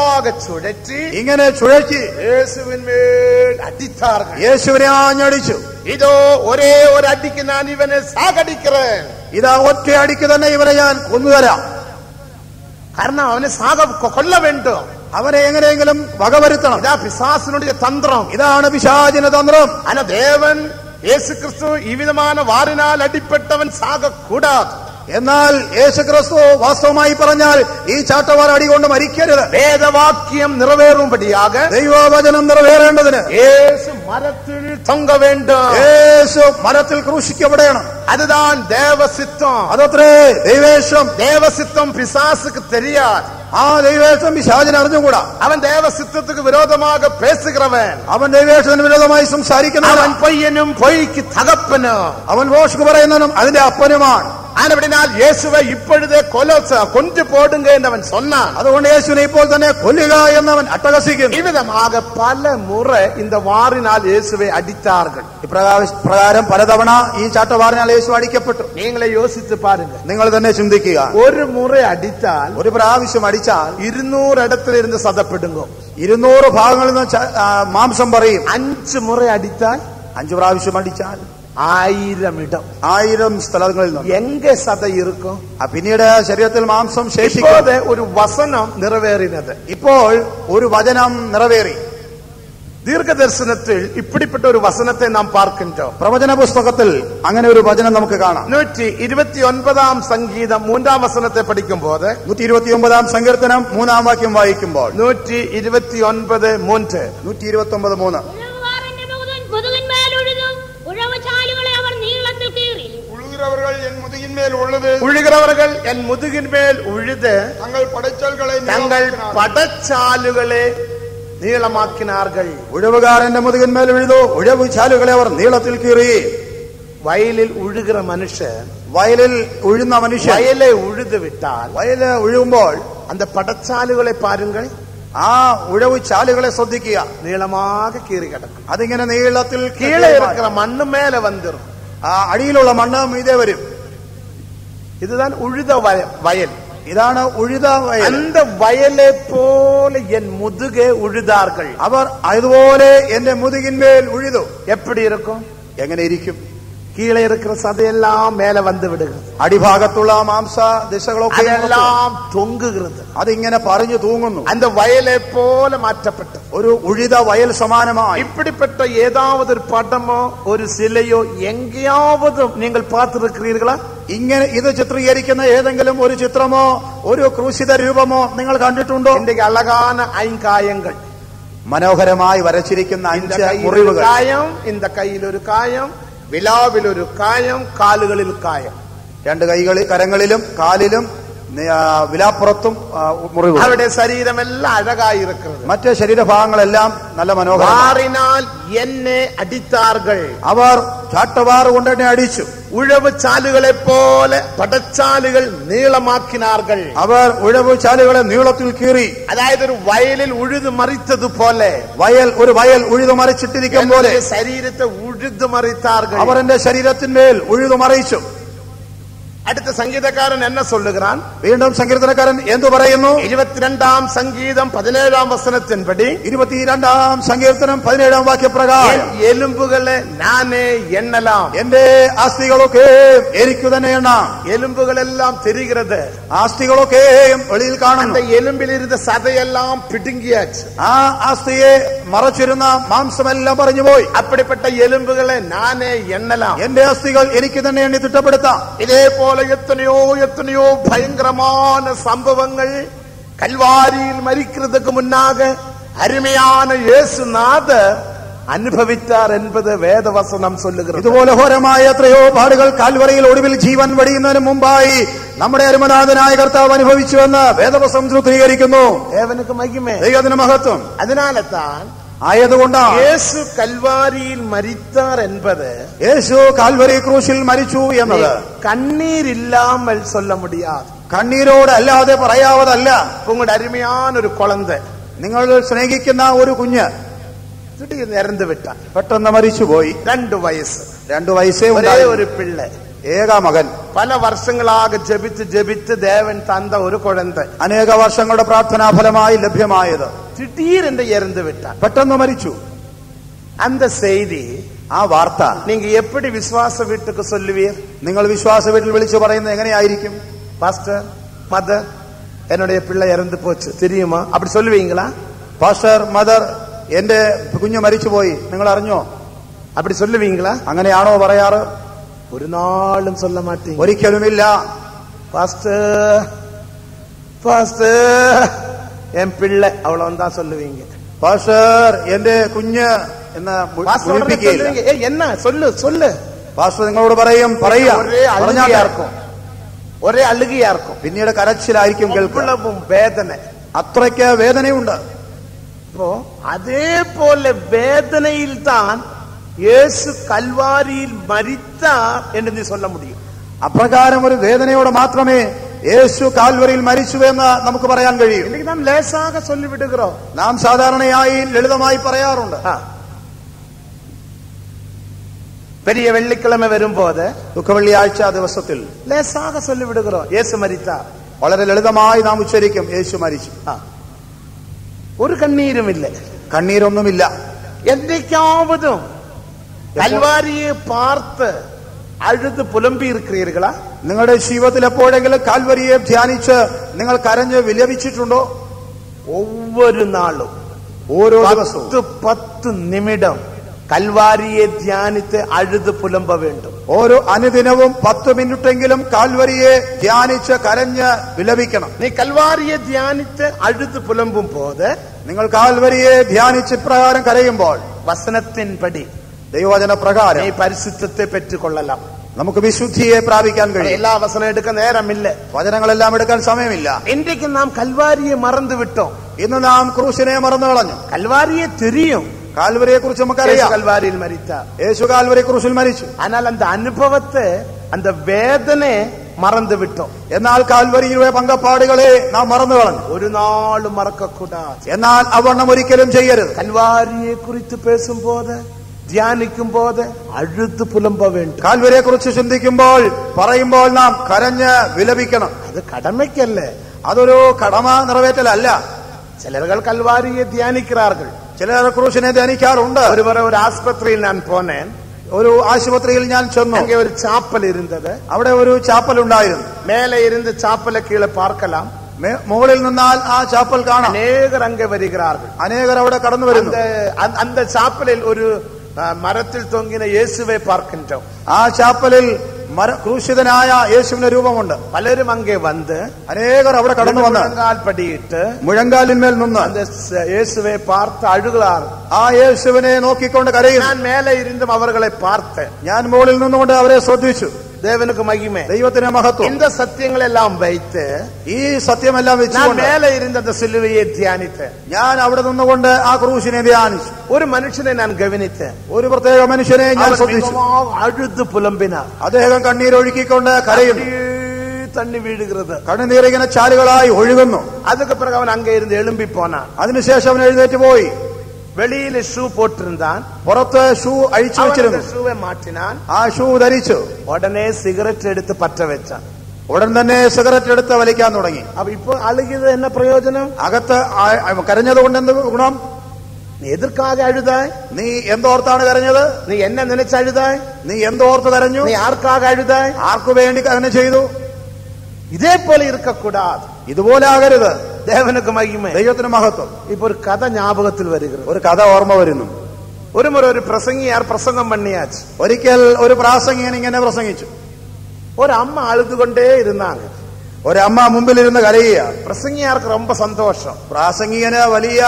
ഇങ്ങനെ ചുഴറ്റി യേശുവിന്മേൽ അടിത്താർകൾ. യേശുവിനെ ആഞ്ഞടിച്ചു. ഇതോ ഒരേ ഒരു അടിക്ക് ഞാൻ ഇവനെ സാഗടിக்கிறேன். ഇതാ ഒറ്റ അടിക്ക് തന്നെ ഇവനെ ഞാൻ കൊന്നുതരാം. കാരണം അവനെ സാഗ കൊല്ല വേണ്ടും, അവനെ എങ്ങനെയെങ്കിലും വകവരുത്തണം. ഇതാ പിശാസിനുடைய തന്ത്രം, ഇതാണ് പിശാചിന്റെ തന്ത്രം. അന ദേവൻ യേശു ക്രിസ്തു ഈ വിധமான വാറിനാൽ അടിപ്പെട്ടവൻ സാഗ കൂടാതെ. എന്നാൽ യേശുക്രിസ്തു വാസ്തവമായി പറഞ്ഞാൽ ഈ ചാട്ടവാർ അടികൊണ്ട് മരിക്കരുത്. വേദവാക്യം നിറവേറുമ്പടിയാക, ദൈവവചനം നിറവേറേണ്ടതിന് യേശു മരത്തിൽ തൊങ്ക വേണ്ടും. യേശു മരത്തിൽ ക്രൂശിക്കപ്പെടണം. അതുതാൻ ദേവസിത്തം. അതത്രേ ദൈവേശം. ദേവസിത്തം പിശാസുക്ക് தெரியாது. ആ ദൈവേശം പിശാചിന് അറിഞ്ഞുകൂടാ. അവൻ ദേവസിത്തத்துக்கு വിരോധமாக പേസുகிறവൻ. അവൻ ദൈവേശത്തിന് വിരോധമായി സംസാരിക്കുന്നവൻ. അവൻ പൊയ്യനും പൊയ്ക്ക് തകപ്പനും. അവൻ വോഷ്ക് പറയുന്നവനും അതിന്റെ അപ്പനുമാണ്. ആനപടിനാൽ യേശുവെ ഇപ്പോഴത്തെ കൊണ്ടു പോടുങ്ക എന്നവൻ சொன்னான். അതുകൊണ്ട് യേശുവിനെ ഇപ്പോൾ തന്നെ കൊല്ലുക എന്നവൻ അട്ടഹസിക്കുന്നു. ഇവിധமாக പല മുறை இந்த വാറിനാൽ യേശുവെ അടിത്താர்கள். ഇപ്രകാരം പലതവണ ഈ ചാട്ടവാറിനാൽ യേശു അടിക്കപ്പെട്ടു. നിങ്ങളെ യോസിച്ച് പാരുങ്ക, നിങ്ങൾ തന്നെ ചിന്തിക്കുക. ഒരു മുறை അടിച്ചാൽ, ഒരു പ്രാവശ്യം അടിച്ചാൽ 200 ഇടത്തിലിരുന്ന് സതപ്പെടുങ്ങോ. 200 ഭാഗങ്ങളിൽ നിന്ന് മാംസം പറയും. 5 മുறை അടിച്ചാൽ, 5 പ്രാവശ്യം അടിച്ചാൽ 1000 ഇടം, 1000 സ്ഥലങ്ങളിൽ നിന്ന് എങ്ക സത ഇരിക്കും. പിന്നീട് ശരീരത്തിൽ മാംസം ശേഷിക്കും. ഒരു വസനം നിറവേറിനത്. ഇപ്പോൾ ഒരു വചനം നിറവേറി. ദീർഘദർശനത്തിൽ ഇപ്പിടിപ്പെട്ട ഒരു വസനത്തെ നാം പാർക്കിன்றோம். പ്രവചന പുസ്തകത്തിൽ അങ്ങനെ ഒരു വചനം നമുക്ക് കാണാം. 129 സംഗീതം 3 വസനത്തെ പഠിക്കുമ്പോൾ, 129 സങ്കീർത്തനം 3 വാക്യം വായിക്കുമ്പോൾ, 129:3 129:3 ഉഴുகிறവர்கள் என் முதுகின் மேல் உழுது തങ്ങൾ പടച്ചാലുകളെ നീളമാക്കിനാர்கள். ഉഴവുകാരന്റെ മുതുകിന്മേൽ ഉഴുതു, ഉഴവു ചാലുകളെ അവർ നീളത്തിൽ കീറി. വയലിൽ ഉഴുകിற മനുഷ്യൻ, വയലിൽ ഉഴുന്ന മനുഷ്യൻ വയലെ ഉഴുതു വിട്ടാൽ, വയല് ഉഴുകുമ്പോൾ அந்த പടച്ചാലുകളെ പാരുങ്കൾ, ആ ഉഴവു ചാലുകളെ ശ്രദ്ധിക്കുക, നീളமாக കീറി കിടക്കും. അതിങ്ങനെ നീളത്തിൽ കീഴെ ഇരിக்கிற മണ്ണ് മേലെ വന്നിരും. ആ അടിയിലുള്ള മണ്ണ് മീതെ വരും. ഇതാണ് ഉഴുത വയൽ. ഇതാണ് ഉഴുത വയൽ. அந்த வயலை போல என் முதுகே உழுதார்கள். അവർ അതുപോലെ എന്റെ മുതുകിന്മേൽ ഉഴുതു. எப்படி இருக்கும்? എങ്ങനെ ഇരിക്കും? கீழே இருக்கிற சதையெல்லாம் மேல வந்து விடுகிறது. അടിഭാഗത്തുള്ള മാംസ ദിശകളൊക്കെ എല്ലാം തൊങ്ങുகிறது. അതിങ്ങനെ പറഞ്ഞു തൂങ്ങുന്നു. அந்த வயலை போல மாற்றப்பட்ட ഒരു ഉഴുത വയൽ സമാനമായി. இப்படிப்பட்ட ஏதாவது ஒரு படமோ ஒரு சிலையோ எங்கேயாவது நீங்கள் பார்த்திருக்கிறீர்களா? ഇങ്ങനെ ഇത് ചിത്രീകരിക്കുന്ന ഏതെങ്കിലും ഒരു ചിത്രമോ ഒരു ക്രൂശിത രൂപമോ നിങ്ങൾ കണ്ടിട്ടുണ്ടോ? இன்றைக்கு அழகான ஐங்காயங்கள், മനോഹരമായി വരച്ചിരിക്കുന്ന 5 മുറിവുകൾ. കായം, இந்த கையில் ഒരു കായം, വിലാവിൽ ഒരു കായം, കാലുകളിൽ കായം. 2 കൈകളിൽ കരങ്ങളിലും കാലിലും വിലാപ്പുറത്തും മുറിവ്. അവരുടെ ശരീരമെല്ലാം അഴകായിരിക്കുന്നത്. മറ്റ് ശരീരഭാഗങ്ങളെല്ലാം നല്ല മനോഹരമാണ്. എന്നെ അടിത്താർകൾ, അവർ ചാട്ടവാറ് കൊണ്ട് എന്നെ അടിച്ചു. ഉഴവ് ചാലുകളെ പോലെ പടച്ചാലുകൾ നീളമാക്കിനാർകൾ, അവർ ഉഴവ് ചാലുകളെ നീളത്തിൽ കീറി. അതായത് ഒരു വയലിൽ ഉഴുതു മറിച്ചതുപോലെ, ഒരു വയൽ ഉഴുതു മറിച്ചിട്ടിരിക്കും പോലെ ശരീരത്തെ ഉഴുതു മറിത്താർകൾ. അവർ എന്റെ ശരീരത്തിന്മേൽ ഉഴുതു മറിച്ചു. അടുത്ത സംഗീതക്കാരൻ എന്നെ சொல்லுகிறான். വീണ്ടും സങ്കീർത്തനക്കാരൻ എന്തു പറയുന്നു? 22-ാം സംഗീതം 17-ാം വസനത്തിൻപടി, 22-ാം സങ്കീർത്തനം 17-ാം വാക്യപ്രകാരം, എലുമ്പുകളെ ഞാനേ എണ്ണലാം, എന്റെ ആസ്തികളൊക്കെ എനിക്ക് തന്നെ എണ്ണാം. എലുമ്പുകളെല്ലാം தெரிகிறது, ആസ്തികളൊക്കെയും വെളിയിൽ കാണുന്നു. அந்த எலும்பில் இருந்த சதையெல்லாம் பிடுங்கியாச்சு. ആ ആസ്തിയെ മറച്ചിരുന്ന മാംസമെല്ലാം പറഞ്ഞു പോയി. அப்படிப்பட்ட எலும்புகளை நானே எண்ணலாம், എന്റെ ആസ്തികൾ എനിക്ക് തന്നെ എണ്ണി തിട്ടപ്പെടുത്താം. இதேபோல எத்தனையோ எத்தனையோ பயங்கரமான சம்பவங்கள் கல்வாரியில் மரிக்கிறதுக்கு முன்னாக அருமையான இயேசுநாதர் അനുഭവിച്ചാർ എന്നത് വേദവസനം சொல்லுகிறது. ഇതുപോലെ ഘോരമായ എത്രയോ പാടുകൾ കാൽവറിയിൽ ഒടുവിൽ ജീവൻ വെടിയുന്നതിന് മുമ്പായി നമ്മുടെ അരുമനാഥനായ കർത്താവ് അനുഭവിച്ചുവെന്ന് വേദവസം ചിത്രീകരിക്കുന്നു. ദേവനുക്ക് മഹിമേ, ദൈവത്തിന് മഹത്വം. അതിനാലെത്താൻ ആയതുകൊണ്ടാണ് യേശു കൽവാരിയിൽ മരിത്താർ എന്നത്, യേശു കാൽവരി ക്രൂശിൽ മരിച്ചു എന്നത് കണ്ണീരില്ലാമൽ சொல்ல முடியாது, കണ്ണീരോട് അല്ലാതെ പറയാവതല്ല. ഉങ്ങളുടെ അരുമயான ഒരു കുളന്ത, നിങ്ങൾ സ്നേഹിക്കുന്ന ഒരു കുഞ്ഞ് ഇറந்து വിട്ട, പെട്ടെന്ന് മരിച്ചുപോയി. 2 വയസ്സ്, 2 വയസ്സേ ഒരേ ഒരു പിള്ള, ഏക മകൻ. പല വർഷങ്ങളാകെ ജപിച്ച് ജപിച്ച് ദേവൻ തന്ന ഒരു കുഴന്ത, അനേക വർഷങ്ങളുടെ പ്രാർത്ഥനാ ഫലമായി ലഭ്യമായത് திடீரென்று இறந்து விட்டார், പെട്ടെന്ന് മരിച്ചു. அந்த செய்தி, ആ വാർത്ത நீங்க எப்படி விசுவாச வீட்டுக்கு சொல்லுவீர்? നിങ്ങൾ വിശ്വാസ വീട്ടിൽ വിളിച്ചു പറയുന്നത് എങ്ങനെയായിരിക്കും? பாஸ்டர், மதர், என்னுடைய பிள்ளை இறந்து போச்சு தெரியுமா, அப்படி சொல்லுவீங்களா? പാസ്റ്റർ, മദർ, എന്റെ കുഞ്ഞ് മരിച്ചുപോയി, നിങ്ങൾ അറിഞ്ഞോ? அப்படி சொல்லுவீங்களா? അങ്ങനെയാണോ പറയാറ്? ഒരു നാളും சொல்ல மாட்டீங்க. ഒരിക്കലുമില്ല. பாஸ்டர், பாஸ்டர், என் பிள்ளை, அவ்வளவுதான் சொல்லுவீங்க. പാസ്റ്റർ, എന്റെ കുഞ്ഞ് എന്ന് വിളിപ്പിക്കുകയില്ല. என்ன சொல்லு சொல்லு, പാസ്റ്റർ നിങ്ങളോട് പറയും, പറയാ, ഒരേ അഴുകിയാർക്കും, പിന്നീട് കരച്ചിലായിരിക്കും കേൾക്കുക. വേദന, അത്രയ്ക്ക് വേദനയുണ്ട്. അപ്പോ അതേപോലെ വേദനയിൽ താൻ യേശു കൽവാരിയിൽ മരിത്താർ എന്ന് നീ சொல்ல முடியும். അപ്രകാരം ഒരു വേദനയോടെ മാത്രമേ യേശു കാൽവരിയിൽ മരിച്ചു എന്ന് നമുക്ക് പറയാൻ കഴിയും. നാം ലേസാക ചൊല്ലിവിടുകോ, നാം സാധാരണയായി ലളിതമായി പറയാറുണ്ട്. പെരിയ വെള്ളിക്കിഴമ വരുമ്പോത്, ദുഃഖവെള്ളിയാഴ്ച ദിവസത്തിൽ ലേസാക ചൊല്ലിവിടുകോ യേശു മരിച്ചാർ, വളരെ ലളിതമായി നാം ഉച്ചരിക്കും, യേശു മരിച്ചു. ഒരു കണ്ണീരുമില്ല, കണ്ണീരൊന്നുമില്ല. എന്തൊക്കെയാവതും കൽവാരിയെ പാർത്ത് അഴുത് പുലമ്പി ഇരിக்கிறீர்களா? നിങ്ങളുടെ ജീവിതത്തിൽ എപ്പോഴെങ്കിലും കാൽവരിയെ ധ്യാനിച്ച് നിങ്ങൾ കരഞ്ഞ് വിലപിച്ചിട്ടുണ്ടോ? ഒവ്വൊരു നാളും, ഓരോ ദിവസവും 10 നിമിഷം കൽവാരിയെ ധ്യാനിച്ച് അഴുത് പുലമ്പ വേണ്ടും. ഓരോ അനുദിനവും 10 മിനിറ്റെങ്കിലും കാൽവരിയെ ധ്യാനിച്ച് കരഞ്ഞ് വിലപിക്കണം. നീ കൽവാരിയെ ധ്യാനിച്ച് അഴുത് പുലമ്പും പോത്, നിങ്ങൾ കാൽവരിയെ ധ്യാനിച്ച് ഇപ്രകാരം കരയുമ്പോൾ വസനത്തിൻപടി, ദൈവവചന പ്രകാരം നീ പരിശുദ്ധത്തെ പെറ്റുകൊള്ളലാം. നമുക്ക് വിശുദ്ധിയെ പ്രാപിക്കാൻ കഴിയും. എല്ലാ വസനം എടുക്കാൻ നേരമില്ല, വചനങ്ങളെല്ലാം എടുക്കാൻ സമയമില്ല. ഇன்றைக்கு നാം കൽവാരിയെ മറന്നു വിട്ടോ. ഇന്ന് നാം ക്രൂശിനെ മറന്നു കളഞ്ഞു. കൽവാരിയെ തിരിയും, കാൽവരിയെ കുറിച്ച് നമുക്കറിയാം. കൽവാരിയിൽ മരിച്ചാർ, യേശു കാൽവരി ക്രൂശിൽ മരിച്ചു. എന്നാൽ அந்த അനുഭവത്തെ, அந்த വേദനെ മറന്നു വിട്ടോ. എന്നാൽ കാൽവരിയുടെ പങ്കപ്പാടുകളെ നാം മറന്നു കളഞ്ഞു. ഒരു നാളും മറക്കക്കൂടാ. എന്നാൽ അവണ്ണം ഒരിക്കലും ചെയ്യരുത്. കൽവാരിയെ കുറിച്ച് പേസുമ്പോത് ധ്യാനിക്കുമ്പോൾ അഴുത് പുലമ്പ വേണ്ട. കാൽവരിയെ കുറിച്ച് ചിന്തിക്കുമ്പോൾ പറയുമ്പോൾ നാം കരഞ്ഞ് വിലപിക്കണം. അത് കടമയ്ക്കല്ലേ, അതൊരു കടമ നിറവേറ്റലല്ല. ചിലർ കൽവാരിയെ ധ്യാനിക്കാറുകൾ, ചിലർ ക്രൂശിനെ ധ്യാനിക്കാറുണ്ട്. ഒരു ആസ്പത്രിയിൽ ഞാൻ പോനേൻ. ഒരു ആശുപത്രിയിൽ ഞാൻ ചെന്നു. ഒരു ചാപ്പൽ ഇരുന്നത്, അവിടെ ഒരു ചാപ്പൽ ഉണ്ടായിരുന്നു. മേലെ ഇരുന്ന് ചാപ്പല കീഴെ പാർക്കലാം. മുകളിൽ നിന്നാൽ ആ ചാപ്പൽ കാണാം. അനേകർ അങ്ങ് വരികാറുകൾ, അനേകർ അവിടെ കടന്നു വരുന്നു. അന്ത ചാപ്പലിൽ ഒരു മരത്തിൽ തൊങ്ങിന യേശുവെ പാർക്കിன்றோம். ആ ചാപ്പലിൽ ക്രൂശിതനായ യേശുവിന്റെ രൂപമുണ്ട്. പലരും അങ്ങേ വന്ന്, അനേകർ അവിടെ കടന്നു വന്ന് മുഴങ്കാൽ പടിയിട്ട് മുഴങ്കാലിന്മേൽ നിന്ന് യേശുവെ പാർത്ത് അഴുകളാർ. ആ യേശുവിനെ നോക്കിക്കൊണ്ട് കരയും. ഞാൻ മേലെ ഇരുന്നും അവരെ പാർത്ത്, ഞാൻ മുകളിൽ നിന്നുകൊണ്ട് അവരെ ശ്രദ്ധിച്ചു. தேவனுக்கு மகிமை, ദൈവത്തിന് മഹത്വം. இந்த சத்தியங்கள் எல்லாம் வைத்து, ഈ സത്യമെല്ലാം വെച്ചുകൊണ്ട് മേലെ ഇരുന്ന സിലുവയെ ധ്യാനിത്ത്, ഞാൻ അവിടെ നിന്നുകൊണ്ട് ആ ക്രൂശിനെ ധ്യാനിച്ചു. ഒരു മനുഷ്യനെ ഞാൻ ഗവനിത്ത്, ഒരു പ്രത്യേക മനുഷ്യനെ ഞാൻ ശ്രദ്ധിച്ചു. അഴുത് പുലമ്പിനാർ. അദ്ദേഹം കണ്ണീരൊഴുക്കിക്കൊണ്ട് കരയുന്നു. തണ്ണി വീഴുகிறது, കണ്ണുനീരിങ്ങനെ ചാലുകളായി ഒഴുകുന്നു. அதுக்கு பிறகு அவன் அங்கே இருந்து எழும்பி போனான். അതിനുശേഷം അവൻ എഴുന്നേറ്റ് പോയി. വെളിയിൽ ഷൂ പോട്ടിരുന്നാൻ, പുറത്ത് ഷൂ അഴിച്ചു വെച്ചിരുന്നു. ഷൂവെ മാറ്റിനാൻ, ആ ഷൂ ധരിച്ചു. ഉടനെ സിഗരറ്റ് എടുത്ത് പറ്റ വെച്ചാൻ. ഉടൻ തന്നെ സിഗരറ്റ് എടുത്ത് വലിക്കാൻ തുടങ്ങി. അപ്പൊ ഇപ്പൊ അഴുകിയത് എന്ന പ്രയോജനം? അകത്ത് കരഞ്ഞത് കൊണ്ട് എന്ത് ഗുണം? നീ എതിർക്കാതെ അഴുതായ്? നീ എന്തോർത്താണ് കരഞ്ഞത്? നീ എന്നെ നനച്ചഴുതായ്? നീ എന്തോർത്ത് കരഞ്ഞു? നീ ആർക്കാകെ അഴുതായ്? ആർക്കു വേണ്ടി അങ്ങനെ ചെയ്തു? ഇതേപോലെ ഇരിക്കക്കൂടാതെ, ഇതുപോലെ ആകരുത്. ദേവനുക്ക് മഹിമ, ദൈവത്തിന് മഹത്വം. ഇപ്പൊ ഒരു കഥ ஞாபகത്തിൽ വരികയാണ്. ഒരു കഥ ഓർമ്മ വരുന്നു. ഒരു മുறை ഒരു പ്രസംഗിയാർ പ്രസംഗം പണിയാച്ച്. ഒരിക്കൽ ഒരു പ്രാസംഗികൻ ഇങ്ങനെ പ്രസംഗിച്ചു. ഒരമ്മ അഴുതുകൊണ്ടേ ഇരുന്നാണ്. ഒരമ്മ മുമ്പിലിരുന്ന് കരയുക. പ്രസംഗിയാർക്ക് ரொம்ப സന്തോഷം. പ്രാസംഗികന് വലിയ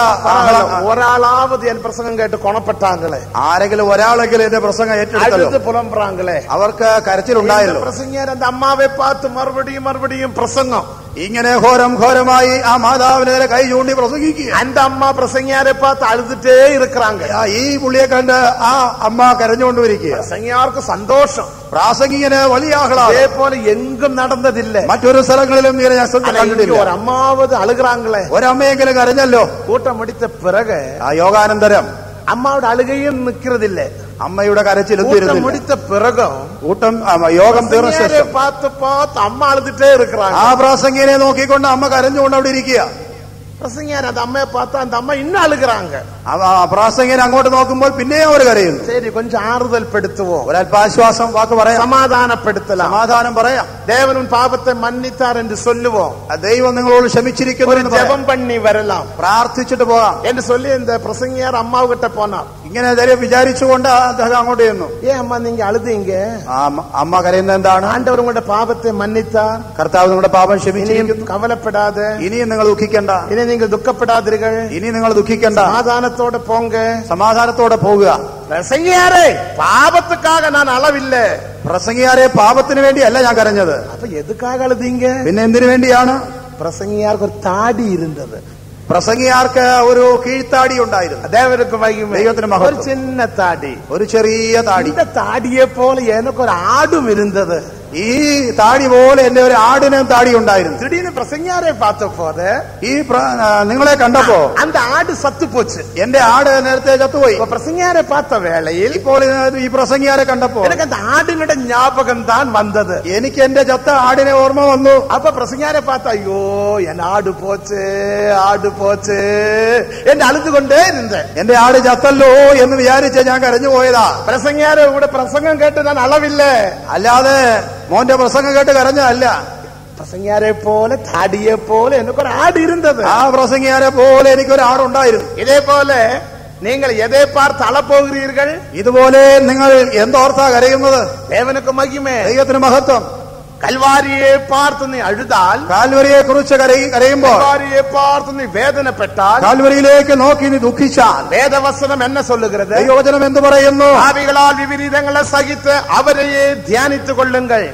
ഒരാളാവത് എൻ പ്രസംഗം കേട്ട് കൊണപ്പെട്ടാങ്കളെ, ആരെങ്കിലും ഒരാളെങ്കിലും എന്റെ പ്രസംഗം ഏറ്റെടുത്തല്ലോ, പുലമ്പ്രാങ്കളെ, അവർക്ക് കരച്ചിലുണ്ടായല്ലോ. പ്രസംഗിയാർ എന്റെ അമ്മാവെ പാത്ത് മറുപടിയും പ്രസംഗം ഇങ്ങനെ ഘോരമായി ആ മാതാവിനെ കൈ ചൂണ്ടി പ്രസംഗിക്കുക. എന്റെ അമ്മ പ്രസംഗിയാരെ പാത്ത് അഴുതിട്ടേ ഇരിക്കാങ്ക. ഈ പുള്ളിയെ കണ്ട് ആ അമ്മ കരഞ്ഞുകൊണ്ടിരിക്കുക. പ്രസംഗിയാർക്ക് സന്തോഷം, പ്രാസംഗികന് വലിയ ആഹ്ലാദം. അതേപോലെ എങ്കും നടന്നതില്ല, മറ്റൊരു സ്ഥലങ്ങളിലും കണ്ടിട്ടില്ല. ഒരമ്മാവത് അഴുകുറാങ്കളെ, ഒരമ്മയെങ്കിലും കരഞ്ഞല്ലോ. കൂട്ടം മുടിച്ച പിറകെ ആ യോഗാനന്തരം അമ്മയുടെ അഴുകയും നിൽക്കുന്നതില്ലേ, അമ്മയുടെ കരച്ചിൽ മുടിച്ച പിറകും കൂട്ടം യോഗം തീർന്ന ശേഷം പാത്ത് അമ്മ അഴുതിട്ടേ ഇരിക്കാങ്ക. ആ പ്രാസംഗികനെ നോക്കിക്കൊണ്ട് അമ്മ കരഞ്ഞുകൊണ്ട് അവിടെ ഇരിക്കുക. പ്രസംഗിയാർ അത് അമ്മയെ പാത്ത அந்த അമ്മ ഇന്നും അഴുകുறாங்க. പ്രാസംഗികൻ അങ്ങോട്ട് നോക്കുമ്പോൾ പിന്നെയും അവർ കരയുന്നു. ശരി, കൊഞ്ചം ആറുതൽ പെടുത്തുവോ, ഒരല്പാശ്വാസം വാക്ക് പറയാം, സമാധാനപ്പെടുത്തലാം, സമാധാനം പറയാം. ദേവനും പാപത്തെ മന്നിത്താർ എന്ന് ചൊല്ലുവോ, ദൈവം നിങ്ങളോട് ക്ഷമിച്ചിരിക്കുന്നു, ജപം പണി വരലാം, പ്രാർത്ഥിച്ചിട്ട് പോകാം എന്ന് ചൊല്ലി എന്ത് പ്രസംഗിയാർ അമ്മാവ് കിട്ട പോനാർ. ഇങ്ങനെ വിചാരിച്ചുകൊണ്ട് അദ്ദേഹം അങ്ങോട്ട് ചെന്നു. അമ്മ നിങ്ങൾ അഴുതീങ്ക? അമ്മ കരയുന്നത് എന്താണ്? ആണ്ടവർ നിങ്ങളുടെ പാപത്തെ മന്നിത്താർ, കർത്താവ് നിങ്ങളുടെ പാപം ക്ഷമിച്ചിരിക്കുന്നു, കവലപ്പെടാതെ ഇനിയും നിങ്ങൾ ദുഃഖിക്കണ്ട, ഇനി നിങ്ങൾ ദുഃഖപ്പെടാതിരികൾ, ഇനി നിങ്ങൾ ദുഃഖിക്കണ്ട, സമാധാനത്തോടെ പോങ്ക, സമാധാനത്തോടെ പോകുക. പ്രസംഗിയാരെ പാപത്തുക്കാക ഞാൻ അളവില്ല. പ്രസംഗിയാരെ പാപത്തിന് വേണ്ടിയല്ല ഞാൻ കരഞ്ഞത്. അപ്പൊ എതുക്കാക അഴുതീങ്ക? പിന്നെ എന്തിനു വേണ്ടിയാണ്? പ്രസംഗിയാർക്ക് ഒരു താടി ഇരുന്നത്. പ്രസംഗിയാർക്ക് ഒരു കീഴ്ത്താടി ഉണ്ടായിരുന്നു. ദൈവത്തിന് മഹത്വം. ഒരു ചിന്ന താടി, ഒരു ചെറിയ താടി. താടിയെ പോലെ എനിക്കൊരു ആടും ഇരുന്നത്. ഈ താടി പോലെ എന്റെ ഒരു ആടിന് താടി ഉണ്ടായിരുന്നു. திடீர்னு പ്രസംഗിയാരെ പാത്തപ്പോത്, ഈ നിങ്ങളെ കണ്ടപ്പോ அந்த ആട് സത്തുപോച്ച്, എന്റെ ആട് നേരത്തെ ചത്തുപോയി. പ്രസംഗിയാരെ പാത്ത വേളയിൽ ഇപ്പോൾ ഈ പ്രസംഗിയാരെ കണ്ടപ്പോ എനിക്ക് அந்த ആടിനുടെ ஞாபகம் தான் വന്നത്. എനിക്ക് എന്റെ ചത്ത ആടിനെ ഓർമ്മ വന്നു. അപ്പൊ പ്രസംഗിയാരെ പാത്ത, അയ്യോ എൻ ആട് പോച്ച്, ആട് പോച്ച് എന്ന് അഴുതുകൊണ്ടേ ഇരുന്ന്, എന്റെ ആട് ചത്തല്ലോ എന്ന് വിചാരിച്ച് ഞാൻ കരഞ്ഞു പോയതാ. പ്രസംഗിയാരെ ഇവിടെ പ്രസംഗം കേട്ട് ഞാൻ അളവില്ലേ, അല്ലാതെ മോന്റെ പ്രസംഗം കേട്ട് കരഞ്ഞല്ല. പ്രസംഗിയാരെ പോലെ താടിയെ പോലെ എനിക്കൊരു ആട് ഇരുന്നത്. ആ പ്രസംഗിയാരെ പോലെ എനിക്കൊരു ആടുണ്ടായിരുന്നു. ഇതേപോലെ നിങ്ങൾ എതേ പാർത്ത് അളപ്പോകുകീர்கள், ഇതുപോലെ നിങ്ങൾ എന്തോർത്താ കരയുന്നത്? ദേവനുക്ക് മഹിമേ, ദൈവത്തിന് മഹത്വം. കൽവാരിയെ പാർത്ത് നീ അഴുതാൽ, കാൽവരിയെ കുറിച്ച് കരയുമ്പോൾ, കൽവാരിയെ പാർത്ത് നീ വേദനപ്പെട്ടാൽ, കാൽവരിയിലേക്ക് നോക്കി നീ ദുഃഖിച്ചാൽ, വേദവസനം എന്നെ சொல்லுகிறது, ദൈവവചനം എന്ത് പറയുന്നു? പാപികളാൽ വിപരീതങ്ങളെ സഹിത്ത് അവരെയെ ധ്യാനിച്ചു കൊള്ളുങ്ങൾ.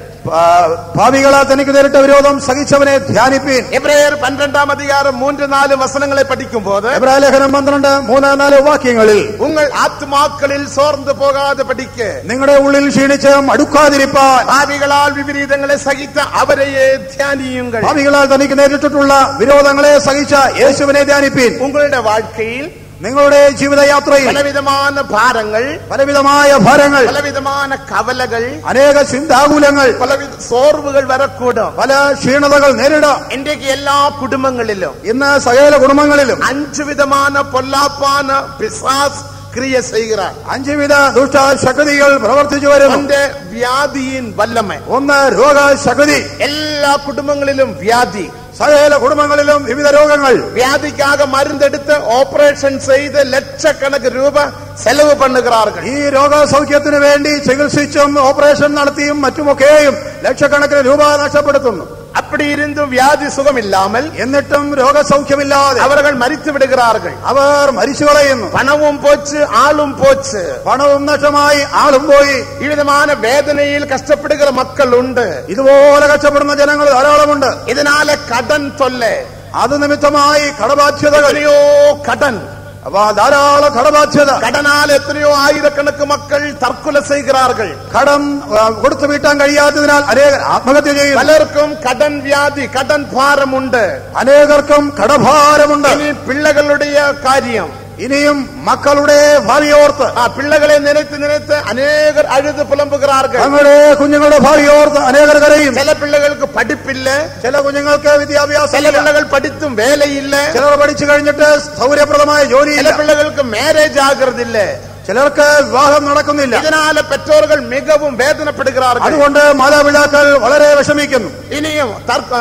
പാപികളാൽ തനിക്ക് നേരിട്ട വിരോധം സഹിച്ചവനെ ധ്യാനിപ്പീൻ. എബ്രായർ 12-ാം അധികാരം 3-4 വസനങ്ങളെ പഠിക്കുമ്പോൾ, എബ്രായ ലേഖനം 12-3-4 വാക്യങ്ങളിൽ, നിങ്ങൾ ആത്മാക്കളിൽ സോർന്നു പോകാതെ പഠിക്ക്, നിങ്ങളുടെ ഉള്ളിൽ ക്ഷീണിച്ച് മടുക്കാതിരിപ്പാൻ, പാപികളാൽ വിപരീതങ്ങളെ സഹിച്ച അവരെയെ ധ്യാനിയുങ്ങൾ. പാപികളാൽ തനിക്ക് നേരിട്ടിട്ടുള്ള വിരോധങ്ങളെ സഹിച്ച യേശുവിനെ ധ്യാനിപ്പീൻ. ഉങ്ങളുടെ வாழ்க்கைയിൽ നിങ്ങളുടെ ജീവിതയാത്രയിൽ പലവിധமான ഭാരങ്ങൾ, പലവിധമായ ഭാരങ്ങൾ, പലവിധமான കവലകൾ, അനേക ചിന്താകുലങ്ങൾ, പലവിധ സോർവുകൾ വരക്കൂടും. പല ക്ഷീണതകൾ നേരിടാം. ഇന്ത്യക്ക് എല്ലാ കുടുംബങ്ങളിലും ഇന്ന് സകല കുടുംബങ്ങളിലും 5 വിധமான പൊല്ലാപ്പാന പിശാച് ക്രിയ ചെയ്യുகிறார். 5 വിധ ദുഷ്ടശക്തികൾ പ്രവർത്തിച്ചു വരുന്നു. ഒന്ന് വ്യാധിയിൻ വല്ലമ, ഒന്ന് രോഗശക്തി. എല്ലാ കുടുംബങ്ങളിലും വ്യാധി, സകല കുടുംബങ്ങളിലും വിവിധ രോഗങ്ങൾ. വ്യാധിക്കാக മരുന്നെടുത്ത് ഓപ്പറേഷൻ ചെയ്ത് ലക്ഷക്കണക്കിന് രൂപ ചെലവ് പണ്ണുகிறார்கள். ഈ രോഗസൗഖ്യത്തിന് വേണ്ടി ചികിത്സിച്ചും ഓപ്പറേഷൻ നടത്തിയും മറ്റുമൊക്കെയും ലക്ഷക്കണക്കിന് രൂപ നഷ്ടപ്പെടുത്തുന്നു. அப்படி இருந்தும் வியாதி சுகம் இல்லாமல், എന്നിട്ടും രോഗസൗഖ്യമില്ലാതെ அவர்கள் மரித்து விடுகிறார்கள். അവർ മരിച്ചു കളയുന്നു. பணமும் போச்சு, ஆளும் போச்சு. പണവും നഷ്ടമായി, ആളും പോയി. ഈ വിധமான വേദനയിൽ കഷ്ടപ്പെടുகிற மக்கள் ഉണ്ട്. ഇതുപോലെ കഷ്ടപ്പെടുന്ന ജനങ്ങൾ ധാരാളമുണ്ട്. ഇതിനാലെ കടൻ തൊല്ലെ, അത് നിമിത്തമായി കടബാധ്യതകൾ, എത്രയോ കടൻ, ധാരാളം കടബാധ്യത. കടനാൽ എത്രയോ ആയിരക്കണക്ക് മക്കൾ തർക്കുല ചെയ്യുகிறார்கள். കടം കൊടുത്തു വീട്ടാൻ കഴിയാത്തതിനാൽ അനേകർ ആത്മഹത്യ ചെയ്യുന്നു. പലർക്കും കടൻ വ്യാധി, കടൻ ഭാരമുണ്ട്. അനേകർക്കും കടഭാരമുണ്ട്. ഇനി പിള്ളകളുടെ കാര്യം, ഇനിയും മക്കളുടെ ഭാവിയോർത്ത് ആ പിള്ളകളെ നിனைத்து നിனைத்து അനേകർ അഴുത് പുലമ്പുகிறார்கள். തങ്ങളുടെ കുഞ്ഞുങ്ങളുടെ ഭാവിയോർത്ത് അനേകർ കരയും. ചില പിള്ളകൾക്ക് പഠിപ്പില്ല, ചില കുഞ്ഞുങ്ങൾക്ക് വിദ്യാഭ്യാസം, ചില പിള്ളകൾ പഠിത്തും വേലയില്ല, ചിലർ പഠിച്ചു കഴിഞ്ഞിട്ട് സൗകര്യപ്രദമായ ജോലി, ചില പിള്ളകൾക്ക് മാരേജ് ആകുന്നില്ല, ചിലർക്ക് വിവാഹം നടക്കുന്നില്ല. ഇതിനാലെ പെற்றോர்கள் മിகவும் വേദനപ്പെടുகிறார்கள். അതുകൊണ്ട് മാതാപിതാക്കൾ വളരെ വിഷമിക്കുന്നു. ഇനിയും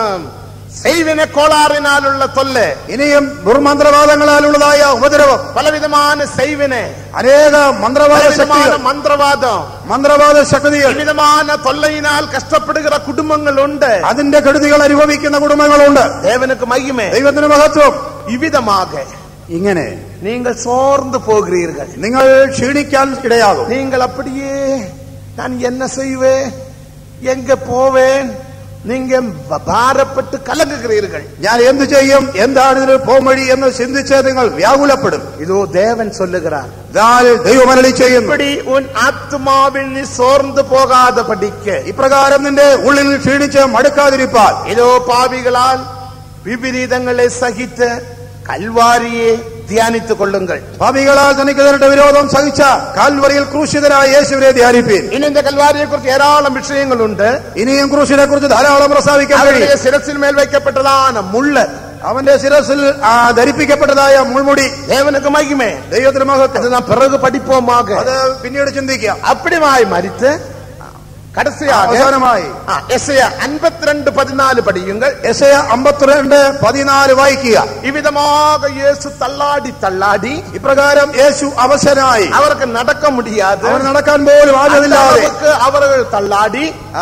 செய்வின கோளாறினாലുള്ള തൊല്ലെ, ഇനിയും ദുർമന്ത്രവാദങ്ങളാലുള്ളതായ ഉപദ്രവം, പലവിധமான செய்வினை, അനേക മന്ത്രവാദ ശക്തികൾ, മന്ത്രവാദ ശക്തികൾ, വിധமான തൊല്ലയിനാൽ കഷ്ടപ്പെടുகிற കുടുംബങ്ങളുണ്ട്. അതിന്റെ കെടുതികൾ അനുഭവിക്കുന്ന കുടുംബങ്ങളുണ്ട്. ദേവനുക്ക് മഹിമേ, ദൈവത്തിന് മഹത്വം. ഇവിധமாக ഇങ്ങനെ നിങ്ങൾ சோர்ந்து போகிறீர்கள், നിങ്ങൾ ക്ഷീണിക്കാൻ ഇടയാകും. നിങ്ങൾ அப்படியே நான் என்ன செய்வேன், എങ്ക പോവേൻ, നിങ്ങൾ ഭാരപ്പെട്ട് കലങ്ങുகிறீர்கள். ഞാൻ എന്തു ചെയ്യും, എന്താണ് ഇതിന് പോംവഴി എന്ന് ചിന്തിച്ച് നിങ്ങൾ വ്യാകുലപ്പെടും. ഇതോ ദേവൻ சொல்லுகிறார், ദൈവം അരുളി ചെയ്യുന്നു, இப்படி உன் ஆத்துமாவில் நீ சோர்ந்து போகாத படிக்க, ഇപ്രകാരം നിന്റെ ഉള്ളിൽ ക്ഷീണിച്ച് മടുക്കാതിരിപ്പാൻ, இதோ പാപികളാൽ വിപരീതങ്ങളെ സഹിച്ച് കൽവാരിയെ ധ്യാനിத்துக் കൊള്ളുங்கள். പാപികളാൽ തനിക്ക് നേരിട്ട വിരോധം സഹിച്ച കാൽവറിയിൽ ക്രൂശിതനായ യേശുവിനെ ധ്യാനിപ്പീൻ. ഇനി இந்த കൽവാരിയെ കുറിച്ച് ധാരാളം വിഷയങ്ങളുണ്ട്. ഇനിയും ക്രൂശിനെ കുറിച്ച് ധാരാളം പ്രസ്താവിക്കാൻ കഴിയും. ശിരസിന് മേൽ വയ്ക്കപ്പെട്ടതാണ് മുള്ള്, അവന്റെ ശിരസിൽ ധരിപ്പിക്കപ്പെട്ടതായ മുൾമുടി. ദേവനുക്ക് മഹിമേ, ദൈവത്തിന് മഹത്വം. അത് നാം പിറകു പഠിപ്പോമാക, അത് പിന്നീട് ചിന്തിക്കാം. അപ്പടിമായി മരിച്ച് അവസാനമായി യെശയ്യാ 52:14 പഠിയുங்கள். യെശയ്യാ 52:14 വായിക്കുക. ഇവിധமாக യേശു തള്ളാടി തള്ളാടി, ഇപ്രകാരം യേശു അവശനായി, അവർക്ക് നടക്ക മുടിയാതെ, അവർ നടക്കാൻ പോലും ആഗ്രഹമില്ലാതെ അവർ തള്ളാടി,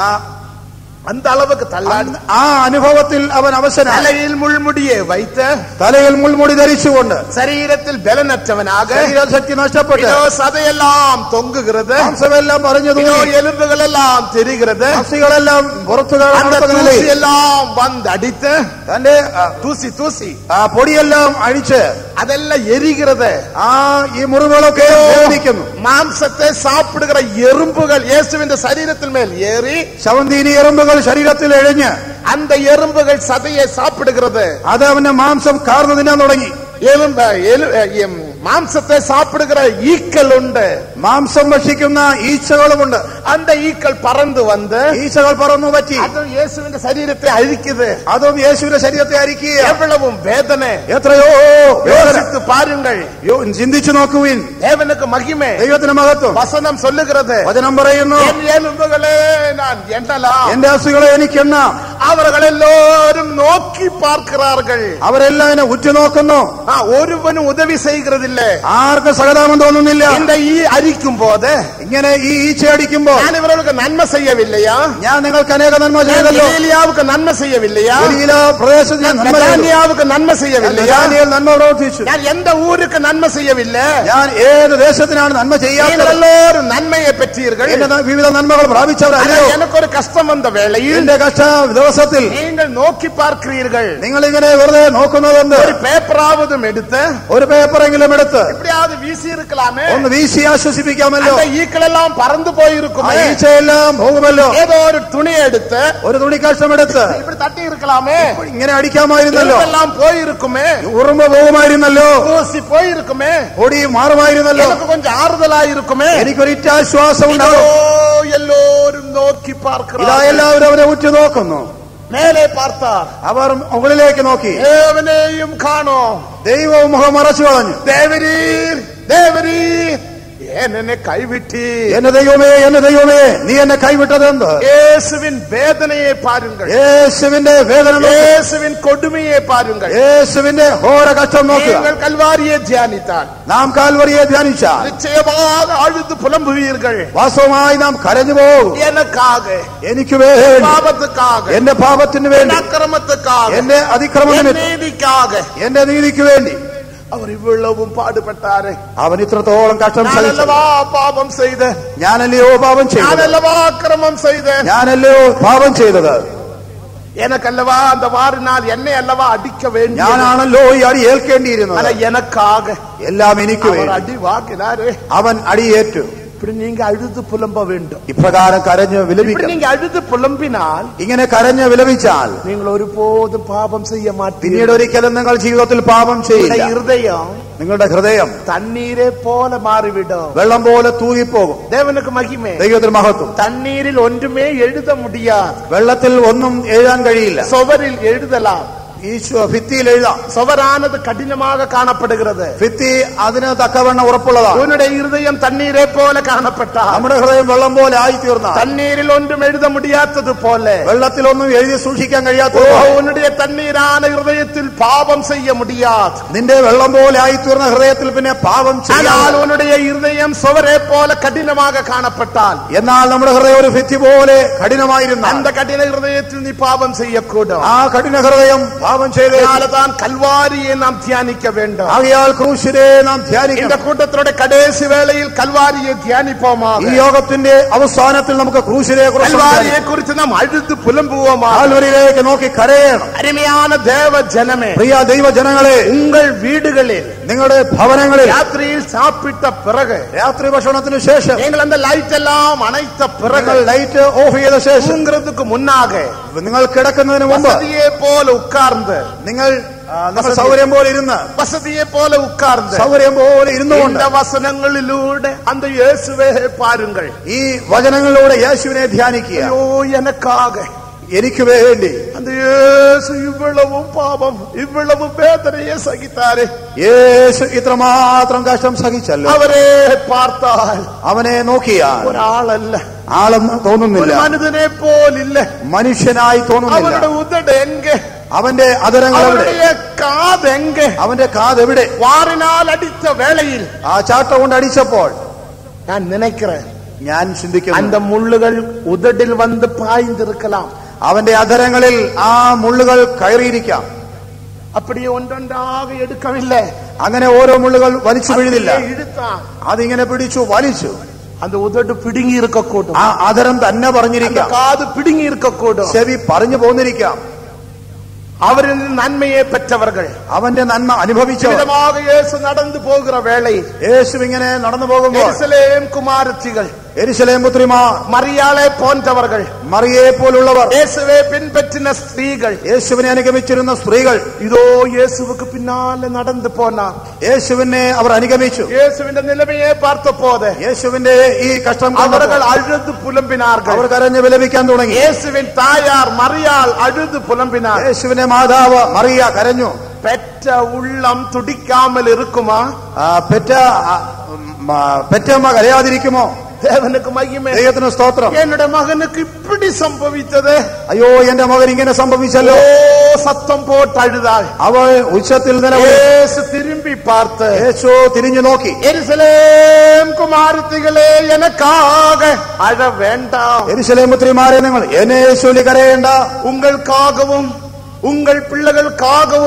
அந்த அளவுக்கு தள்ளாடி, ആ അനുഭവത്തിൽ അവൻ അവശനായി. തലയിൽ മുൾമുടിയെ വൈത്ത്, തലയിൽ മുൾമുടി ധരിച്ചുകൊണ്ട്, ശരീരത്തിൽ ബലനറ്റവനാക, ശക്തി നഷ്ടപ്പെട്ട്, സതയെല്ലാം തൊങ്ങുகிறது, മാംസമെല്ലാം പറഞ്ഞു തൂങ്ങി, എലുമ്പുകളെല്ലാം തിരിகிறது, അസ്ഥികളെല്ലാം പുറത്തു എല്ലാം വന്നടിത്ത്, തന്റെ തൂസി തൂസി പൊടിയെല്ലാം അഴിച്ച് അതെല്ലാം എരിகிறது. ഈ മുറിവുകളൊക്കെ വേദനിക്കുന്നു. മാംസത്തെ സാപ്പിടുകിற എറുമ്പുകൾ യേശുവിന്റെ ശരീരത്തിൽ മേൽ ഏറി, ശവന്തീനി എറുമ്പുകൾ ശരീരത്തിൽ എഴിഞ്ഞ്, அந்த എറുമ്പുകൾ സതയെ സാപ്പിടുகிறது, അത് അവന്റെ മാംസം കാർന്നു തിന്നാൻ തുടങ്ങി. മാംസത്തെ സാപ്പിടുകിற ഈക്കൾ ഉണ്ട്, മാംസം ഭക്ഷിക്കുന്ന ഈച്ചകളുമുണ്ട്. அந்த ഈക്കൾ പറന്നു വന്ന്, ഈച്ചകൾ പറന്നു പറ്റി, അതും യേശുവിന്റെ ശരീരത്തെ അഴിക്കുന്നത്, അതും യേശുവിന്റെ ശരീരത്തെ അരിക്കുക. എவ்வளവും വേദന, എത്രയോ யோசித்து பாருங்கள், ചിന്തിച്ചു നോക്കുവിൻ. ദേവനുക്ക് മഹിമേ, ദൈവത്തിന് മഹത്വം. വചനം சொல்லுகிறது, വചനം പറയുന്നു, എലുമ്പുകളെ ഞാൻ എണ്ണലാം, എന്റെ അസ്ഥികളെ എനിക്ക് എണ്ണാം. അവരെല്ലാരും നോക്കി പാർக்கிறார்கள், അവരെല്ലാം എന്നെ ഉറ്റുനോക്കുന്നു. ഒരുവനും ഉദവി ചെയ്യുകയില്ല, ആർക്കും സഹതാപം തോന്നുന്നില്ല. ഈ അരിക്കും പോത്, ഇങ്ങനെ ഈ ഈച്ച അടിക്കുമ്പോൾ, ഞാൻ ഇവർക്ക് നന്മ ചെയ്യവില്ലയാ, ഞാൻ നിങ്ങൾക്ക് അനേക നന്മ ചെയ്തല്ലോ. ഏലിയാവുക്ക് നന്മ ചെയ്യവില്ലയാ, പ്രദേശത്ത് നന്മ ചെയ്യവില്ലയാ, നന്മ പ്രവർത്തിച്ചു. ഞാൻ എന്റെ ഊருக்கு നന്മ ചെയ്യവില്ല, ഞാൻ ഏത് ദേശത്തിനാണ് നന്മ ചെയ്യാത്തത്? നന്മയെ പറ്റീர்கள், വിവിധ നന്മകൾ പ്രാപിച്ചവരല്ലോ. എനിക്കൊരു കഷ്ടം വന്ന വേളയിൽ, എന്റെ കഷ്ട ദിവസം വിശ്വാസത്തിൽ നിങ്ങൾ നോക്കി പാർக்கிறீர்கள். നിങ്ങൾ ഇങ്ങനെ വെറുതെ നോക്കുന്നതെന്ന് ഒരു പേപ്പറാവതും എടുത്ത് ഒരു പേപ്പറെങ്കിലും എടുത്ത് എവിടെയാவது വീசி இருக்கலாமே, ഒന്ന് വീശി ആശ്വസിപ്പിക്കാമല്ലോ. ഈക്കളെല്ലാം പറന്നു പോയിരിക്കും, ഈച്ചയെല്ലാം പോകുമല്ലോ. ഏതോ ഒരു തുണി എടുത്ത് ഒരു തുണി കഷ്ണം എടുത്ത് ഇവിടെ തട്ടി இருக்கலாமே, ഇങ്ങനെ അടിക്കാമായിരുന്നല്ലോ. എല്ലാം പോയിരിക്കുമേ, ഉറുമ്പ് പോകുമായിരുന്നല്ലോ, ഊസി പോയിരിക്കുമേ, ഓടി മാറുമായിരുന്നല്ലോ, കൊഞ്ചം ആറുതലായിരിക്കുമേ. എനിക്കൊരിറ്റ ആശ്വാസം ഉണ്ടാവും. എല്ലാവരും നോക്കി പാർക്കുക. ഇതാ എല്ലാവരും അവരെ ഉറ്റു നോക്കുന്നു. മേലെ പാർത്താർ അവർ മുകളിലേക്ക് നോക്കി ദേവനെയും കാണോ. ദൈവവും മുഖം മറച്ചു കളഞ്ഞു. ദേവരീർ ദേവരീർ എന്നെ കൈവിട്ടി, എന്റെ ദൈവമേ എന്റെ ദൈവമേ നീ എന്നെ കൈവിട്ടതെന്ത്? യേശുവിൻ വേദനയെ പാരുங்கள், യേശുവിന്റെ വേദന, യേശുവിൻ കൊടുമയെ പാരുங்கள், യേശുവിന്റെ ഘോര കഷ്ടം നോക്കുക. നിങ്ങൾ കൽവാരിയെ ധ്യാനിത്താൽ, നാം കാൽവറിയെ ധ്യാനിച്ചാൽ നിശ്ചയமாக അഴുത് പുലമ്പുവീர்கள். വാസ്തവമായി നാം കരഞ്ഞു പോകും. എനക്കാക, എനിക്ക് വേണ്ടി, പാപത്തുക്കാക, എന്റെ പാപത്തിന് വേണ്ടി, അക്രമത്തുക്കാക, എന്റെ അതിക്രമത്തിന്, നീതിക്കാക, എന്റെ നീതിക്ക് വേണ്ടി അവർ ഇവളവും പാടുപെട്ടാരെ. അവൻ ഇത്രത്തോളം കഷ്ടം സഹിച്ചു. പാപം ചെയ്ത്, ഞാനല്ലയോ പാപം ചെയ്തത്, ഞാനല്ലവാ അക്രമം ചെയ്ത്, ഞാനല്ലയോ പാപം ചെയ്തത്, എനക്കല്ലവാ അന്ത വാറിനാൽ എന്നെ അല്ലവാ അടിക്ക വേണ്ടി, ഞാനാണല്ലോ ഈ അടി ഏൽക്കേണ്ടിയിരുന്നത്. അല്ല എനക്കാക എല്ലാം എനിക്ക് വേണ്ടി അടി വാക്കിനാരെ അവൻ അടിയേറ്റു. இப்படி நீங்க அழுது புலம்ப வேண்டும். ഇപ്രകാരം കരഞ്ഞ് വിലപിക്കണം. நீங்க அழுது புலம்பினால், ഇങ്ങനെ കരഞ്ഞ് വിലപിച്ചാൽ നിങ്ങൾ ഒരുപോതും പാപം ചെയ്യ മാട്ടീ. പിന്നീട് ഒരിക്കലും നിങ്ങൾ ജീവിതത്തിൽ പാപം ചെയ്യില്ല. ഹൃദയം, നിങ്ങളുടെ ഹൃദയം തണ്ണീരെ പോലെ മാറിവിടും, വെള്ളം പോലെ തൂകിപ്പോകും. ദേവനുക്ക് മഹിമേ, ദൈവത്തിന് മഹത്വം. തണ്ണീരിൽ ഒന്നുമേ എഴുത മുടിയാതെ, വെള്ളത്തിൽ ഒന്നും എഴുതാൻ കഴിയില്ല. സുവരിൽ എഴുതലാം, ഭിത്തിയിൽ എഴുതാം. സുവരാനത് കഠിനமாக കാണപ്പെടുகிறது. ഭിത്തി അതിന് തക്കവണ്ണം ഉറപ്പുള്ളതാണ്. ഉന്നുടെ ഹൃദയം തണ്ണീരെ പോലെ കാണപ്പെട്ട, നമ്മുടെ ഹൃദയം വെള്ളം പോലെ ആയിത്തീർന്ന, തണ്ണീരിൽ ഒന്നും എഴുത മുടിയാത്തത് പോലെ, വെള്ളത്തിലൊന്നും എഴുതി സൂക്ഷിക്കാൻ കഴിയാത്ത, ഉന്നുடைய തണ്ണീരാന ഹൃദയത്തിൽ പാപം ചെയ്യ മുടിയാതെ, നിന്റെ വെള്ളം പോലെ ആയിത്തീർന്ന ഹൃദയത്തിൽ പിന്നെ പാപം ചെയ്യാൻ. ഉന്നുடைய ഹൃദയം സുവരെ പോലെ കഠിനமாக കാണപ്പെട്ടാൽ, എന്നാൽ നമ്മുടെ ഹൃദയം ഒരു ഭിത്തി പോലെ കഠിനമായിരുന്നു. அந்த കഠിന ഹൃദയത്തിൽ നീ പാപം ചെയ്യക്കൂടും. ആ കഠിന ഹൃദയം പാപം ചെയ്ത് കൽവാരിയെ നാം ധ്യാനിക്ക വേണ്ട. ആകയാൽ ക്രൂശിനെ നാം ധ്യാനിക്കണം. இந்த കൂട്ടത്തോടെ കടേശി വേളയിൽ കൽവാരിയെ ധ്യാനിപ്പോമാക. ഈ യോഗത്തിന്റെ അവസാനത്തിൽ നമുക്ക് ക്രൂശിനെ കുറിച്ച് നാം അഴുത് പുലമ്പുவோமாக. കാൽവരിയിലേക്ക് നോക്കി കരയണം. അരുമயான தேவ ஜனமே, പ്രിയ ദൈവജനങ്ങളെ, ഉങ്ങൾ വീടുകളിൽ, നിങ്ങളുടെ ഭവനങ്ങളിൽ രാത്രിയിൽ സാപ്പിട്ട പിറകെ, രാത്രി ഭക്ഷണത്തിന് ശേഷം നിങ്ങൾ அந்த ലൈറ്റ് എല്ലാം അണൈത്ത പിറകെ, ലൈറ്റ് ഓഫ് ചെയ്ത ശേഷം, തൂങ്ങുന്നതിന് മുന്നാകെ, നിങ്ങൾ കിടക്കുന്നതിന് മുമ്പ് വസതിയെ പോലെ ഉட்கார்ந்து, നിങ്ങൾ സൗകര്യം പോലെ ഇരുന്ന്, വസതിയെ പോലെ ഉட்கார்ந்து, സൗകര്യം പോലെ ഇരുന്നുകൊണ്ട് വസനങ്ങളിലൂടെ അന്ത യേശുവേ പാരുങ്ങൾ, ഈ വചനങ്ങളിലൂടെ യേശുവിനെ ധ്യാനിക്കുക. അയ്യോ എനക്കാക, എനിക്ക് വേണ്ടി அந்த യേശു ഇവളവും പാപം ഇവളവും വേദനയെ സഹിത്താരെ. യേശു ഇത്രമാത്രം കഷ്ടം സഹിച്ചല്ലോ. അവരെ പാർത്താൽ, അവനെ നോക്കിയാൽ ഒരാളല്ല, ആളെന്ന് തോന്നുന്നില്ല, മനുഷ്യനെ പോലില്ല, മനുഷ്യനായി തോന്നുന്നില്ല. അവരുടെ ഉദട് എങ്കെ, അവന്റെ അധരങ്ങൾ എവിടെ, കാതെങ്കെ, അവന്റെ കാത് എവിടെ? വാറിനാൽ അടിച്ച വേളയിൽ, ആ ചാട്ട കൊണ്ട് അടിച്ചപ്പോൾ ഞാൻ നിனைக்கிறேன், ഞാൻ ചിന്തിക്കുന്നു, அந்த മുള്ളുകൾ ഉദടിൽ വന്ന് പായ്ந்திருக்கலாம், അവന്റെ അധരങ്ങളിൽ ആ മുള്ളുകൾ കയറിയിരിക്കാം. அப்படியே ஒன்றொன்றாக எடுக்கவில்ல, അങ്ങനെ ഓരോ മുള്ളുകൾ വലിച്ചു വീഴുന്നില്ല, ഇഴുത്താൻ അതിങ്ങനെ പിടിച്ചു വലിച്ചു. அந்த ഉദട് പിടുങ്ങി ഇരിക്കക്കൂടും, ആ അധരം തന്നെ പറഞ്ഞിരിക്കാം, കാത് പിടുങ്ങി ഇരിക്കക്കൂടും, ചെവി പറഞ്ഞു പോന്നിരിക്കാം. അവരിൽ നന്മയെ പെറ്റവർകൾ, അവന്റെ നന്മ അനുഭവിച്ചവർ. യേശു നടന്നു പോകുന്ന വേളയിൽ, യേശു ഇങ്ങനെ നടന്നു പോകുമ്പോൾ യെരുശലേം കുമാരത്തികൾ, യെരുശലേം പുത്രിമാർ, മറിയാളെ പോன்றവർകൾ, മറിയെ പോലുള്ളവർ, യേശുവെ പിൻപറ്റിന സ്ത്രീകൾ, യേശുവിനെ അനുഗമിച്ചിരുന്ന സ്ത്രീകൾ, ഇതോ യേശുവിക്ക് പിന്നാലെ നടന്നു പോന്ന, യേശുവിനെ അവർ അനുഗമിച്ചു. യേശുവിന്റെ നിലമയെ പാർത്തപ്പോതെ, യേശുവിന്റെ ഈ കഷ്ടം അവர்கள் അഴുത് പുലമ്പിനാர்கள், അവർ കരഞ്ഞ് വിലപിക്കാൻ തുടങ്ങി. യേശുവിൻ തായാർ മറിയാൾ അഴുത് പുലമ്പിനാർ. യേശുവിന്റെ മാതാവ് മറിയ കരഞ്ഞു. പെറ്റ ഉള്ളം തുടിക്കാമൽ ഇരിക്കുമാ, പെറ്റമ്മ കരയാതിരിക്കുമോ? ദേവനുക്ക് മഹിമ, ദൈവത്തിന് സ്തോത്രം. എന്നുടെ മകനുക്ക് ഇപ്പിടി സംഭവിച്ചത്, അയ്യോ എന്റെ മകൻ ഇങ്ങനെ സംഭവിച്ചല്ലോ. സത്തം പോട്ടഴുതാൾ, അവൾ ഉച്ചത്തിൽ യേശു തിരുമ്പി പാർത്ത്, യേശു തിരിഞ്ഞു നോക്കി, യെരുശലേം കുമാരത്തികളെ എനക്കാക അഴ വേണ്ട, യെരുശലേം പുത്രിമാരെ നിങ്ങൾ എന്നെ ചൊല്ലി കരയേണ്ട, ഉങ്ങൾക്കാகவும் உங்கள் பிள்ளைகளுக்காகவும்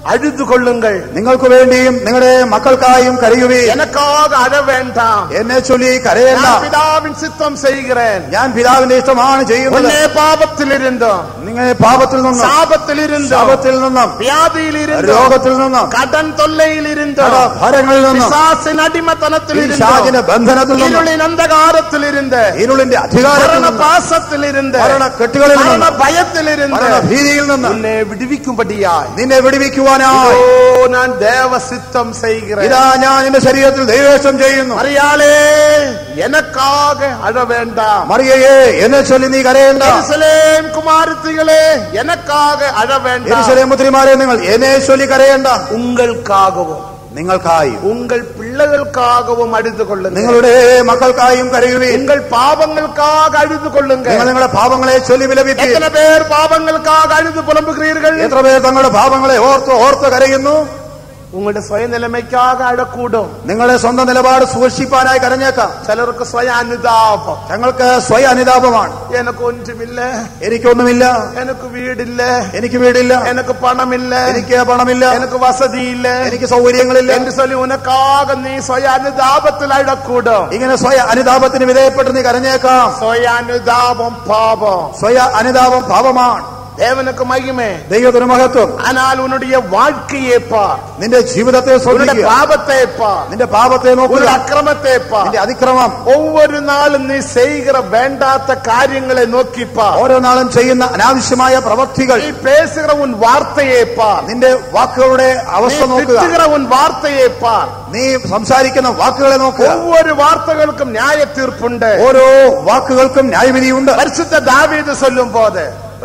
அழுது கொள்ளுங்கள். നിങ്ങൾക്ക് വേണ്ടിയും നിങ്ങളുടെ മക്കൾക്കായും കരയുവീൻ. எனக்காக அழ வேண்டாம். എന്നെ ചൊല്ലി കരയേണ്ട. நான் பிதாவின் சித்தம் செய்கிறேன். ഞാൻ പിതാവിന്റെ ഇഷ്ടമാണ് ചെയ്യുന്നത്. உன்னை பாவத்திலிருந்தும் നിങ്ങളെ പാപത്തിൽ നിന്നും சாபத்திலிருந்தும் வியாதியிலிருந்தும் രോഗത്തിൽ നിന്നും கடன் தொல்லையிலிருந்தும் ഭാരങ്ങളിൽ നിന്നും பிசாசின் அடிமைத்தனத்திலிருந்தும் പിശാചിന്റെ ബന്ധനത്തിൽ നിന്നും ഇരുളിൻ അന്ധകാരത്തിലിരുന്ന് ഇരുളിന്റെ അധികാരത്തിൽ നിന്നും പാസത്തിലിരുന്ന് കെട്ടുകളിൽ നിന്നും ഭയത്തിലിരുന്ന് ഭീതിയിൽ നിന്ന് നിന്നെ വിടുവിക്കുമ്പടിയായി നിന്നെ വിടുവിക്കുവാനായി ഞാൻ ദേവസിത്തം ചെയ്യുகிறேன். ഇതാ ഞാൻ എന്റെ ശരീരത്തിൽ ദൈവേഷ്ടം ചെയ്യുന്നു. മറിയാളേ എനക്കാക അഴ വേണ്ട. മറിയയെ എന്നെ ചൊല്ലി നീ കരയേണ്ട. യെരൂശലേം കുമാരത്തികളെ എനക്കാക അഴ വേണ്ട. യെരൂശലേം പുത്രിമാരെ നിങ്ങൾ എന്നെ ചൊല്ലി കരയേണ്ട. ഉങ്ങൾക്കാകവും നിങ്ങൾക്കായും ഉങ്ങൾ പിള്ളകൾക്കാകവും അഴുതു കൊള്ളുക. നിങ്ങളുടെ മക്കൾക്കായും കരയുവീൻ. ഉങ്ങൾ പാപങ്ങൾക്കാക അഴുതു കൊള്ളുക. നിങ്ങൾ നിങ്ങളുടെ പാപങ്ങളെ ചൊല്ലി വിലപിപ്പീൻ. എത്ര പേർ പാപങ്ങൾക്കാക അഴുതു പുലമ്പുകീറുകൾ. എത്ര പേർ തങ്ങളുടെ പാപങ്ങളെ ഓർത്ത് കരയുന്നു. ഉങ്ങളുടെ സ്വയം നിലമയ്ക്കാകെ അഴക്കൂടും. നിങ്ങളുടെ സ്വന്തം നിലപാട് സൂക്ഷിപ്പാനായി കരഞ്ഞേക്കാം. ചിലർക്ക് സ്വയം അനുതാപം. ഞങ്ങൾക്ക് സ്വയം അനുതാപമാണ്. എനക്കൊന്നുമില്ല, എനിക്കൊന്നുമില്ല, എനക്ക് വീടില്ല, എനിക്ക് വീടില്ല, എനക്ക് പണമില്ല, എനിക്ക് പണമില്ല, എനക്ക് വസതിയില്ല, എനിക്ക് സൗകര്യങ്ങളില്ല എന്ന് ചൊല്ലി ഉനക്കാകെ നീ സ്വയം അനുതാപത്തിൽ അഴക്കൂടും. ഇങ്ങനെ സ്വയം അനുതാപത്തിന് വിധേയപ്പെട്ട് നീ കരഞ്ഞേക്കാം. സ്വയം അനുതാപം പാപം. സ്വയം അനുതാപം പാപമാണ്. தேவனுக்கு மகிமை, ദൈവത്തിന് മഹത്വം. ஆனால் உன்னுடைய வாழ்க்கையை பார், നിന്റെ ജീവിതത്തെ உன்னுடைய பாவத்தை பார், നിന്റെ പാപത്തെ നോക്കുക, உன்னுடைய அக்கிரமத்தை பார், നിന്റെ അതിക്രമം. ஒவ்வொரு நாளும் நீ செய்கிற வேண்டாத காரியங்களை நோக்கி பார். ഓരോ നാളും ചെയ്യുന്ന അനാവശ്യമായ പ്രവൃത്തികൾ, நீ பேசுகிற உன் வார்த்தையை பார், നിന്റെ വാക്കുകളുടെ അവസ്ഥ നോക്കുക, திட்டுகிற உன் வார்த்தையை பார், നീ സംസാരിക്കുന്ന വാക്കുകളെ നോക്കുക. ஒவ்வொரு வார்த்தைகளுக்கும் நியாய தீர்ப்புண்டு. ഓരോ വാക്കുകൾക്കും ന്യായവിധിയുണ്ട്. பரிசுத்த தாவீது சொல்லும் போது,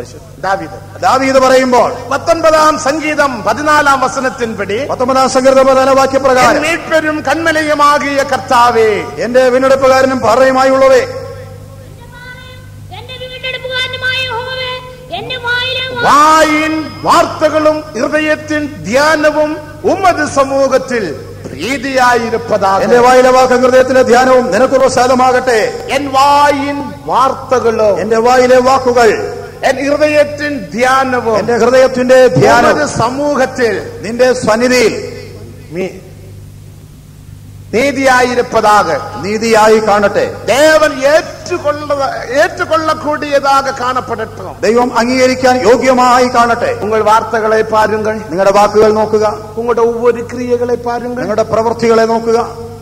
ദാവീദ് പറയുമ്പോൾ 19 சங்கீதம் 14 വചനത്തിൻപടി 19 സങ്കീർത്തനം 14 വാക്യപ്രകാരം മീட்பெரும் കന്മലയുമാകിയ കർത്താവേ, എന്റെ വീണ്ടെടുപ്പുകാരനും പാറയുമായുള്ളവേ, വായിൻ വാർത്തകളും ഹൃദയത്തിൻ ധ്യാനവും ഉമ്മത് സമൂഹത്തിൽ പ്രീതിയായിരിപ്പതാകട്ടെ. എന്റെ വായിലെ വാക്കും ഹൃദയത്തിലെ ധ്യാനവും നിനക്ക് പ്രസാദമാകട്ടെ. എൻ വായിൻ വാർത്തകളും, എന്റെ വായിലെ വാക്കുകൾ, എൻ ഹൃദയത്തിൻ ധ്യാനവും, എന്റെ ഹൃദയത്തിന്റെ ധ്യാനം സമൂഹത്തിൽ നിന്റെ സന്നിധിയിൽ നീതിയായിരിപ്പതാക, നീതിയായി കാണട്ടെ. ദേവൻ ഏറ്റുകൊള്ളക്കൂടിയതാക കാണപ്പെടട്ടെ. ദൈവം അംഗീകരിക്കാൻ യോഗ്യമായി കാണട്ടെ. ഉങ്ങൾ വാർത്തകളെ പാരുങ്ങൾ, നിങ്ങളുടെ വാക്കുകൾ നോക്കുക, ഉങ്ങളുടെ ഒവ്വൊരു ക്രിയകളെ പാരുങ്ങൾ, നിങ്ങളുടെ പ്രവൃത്തികളെ നോക്കുക.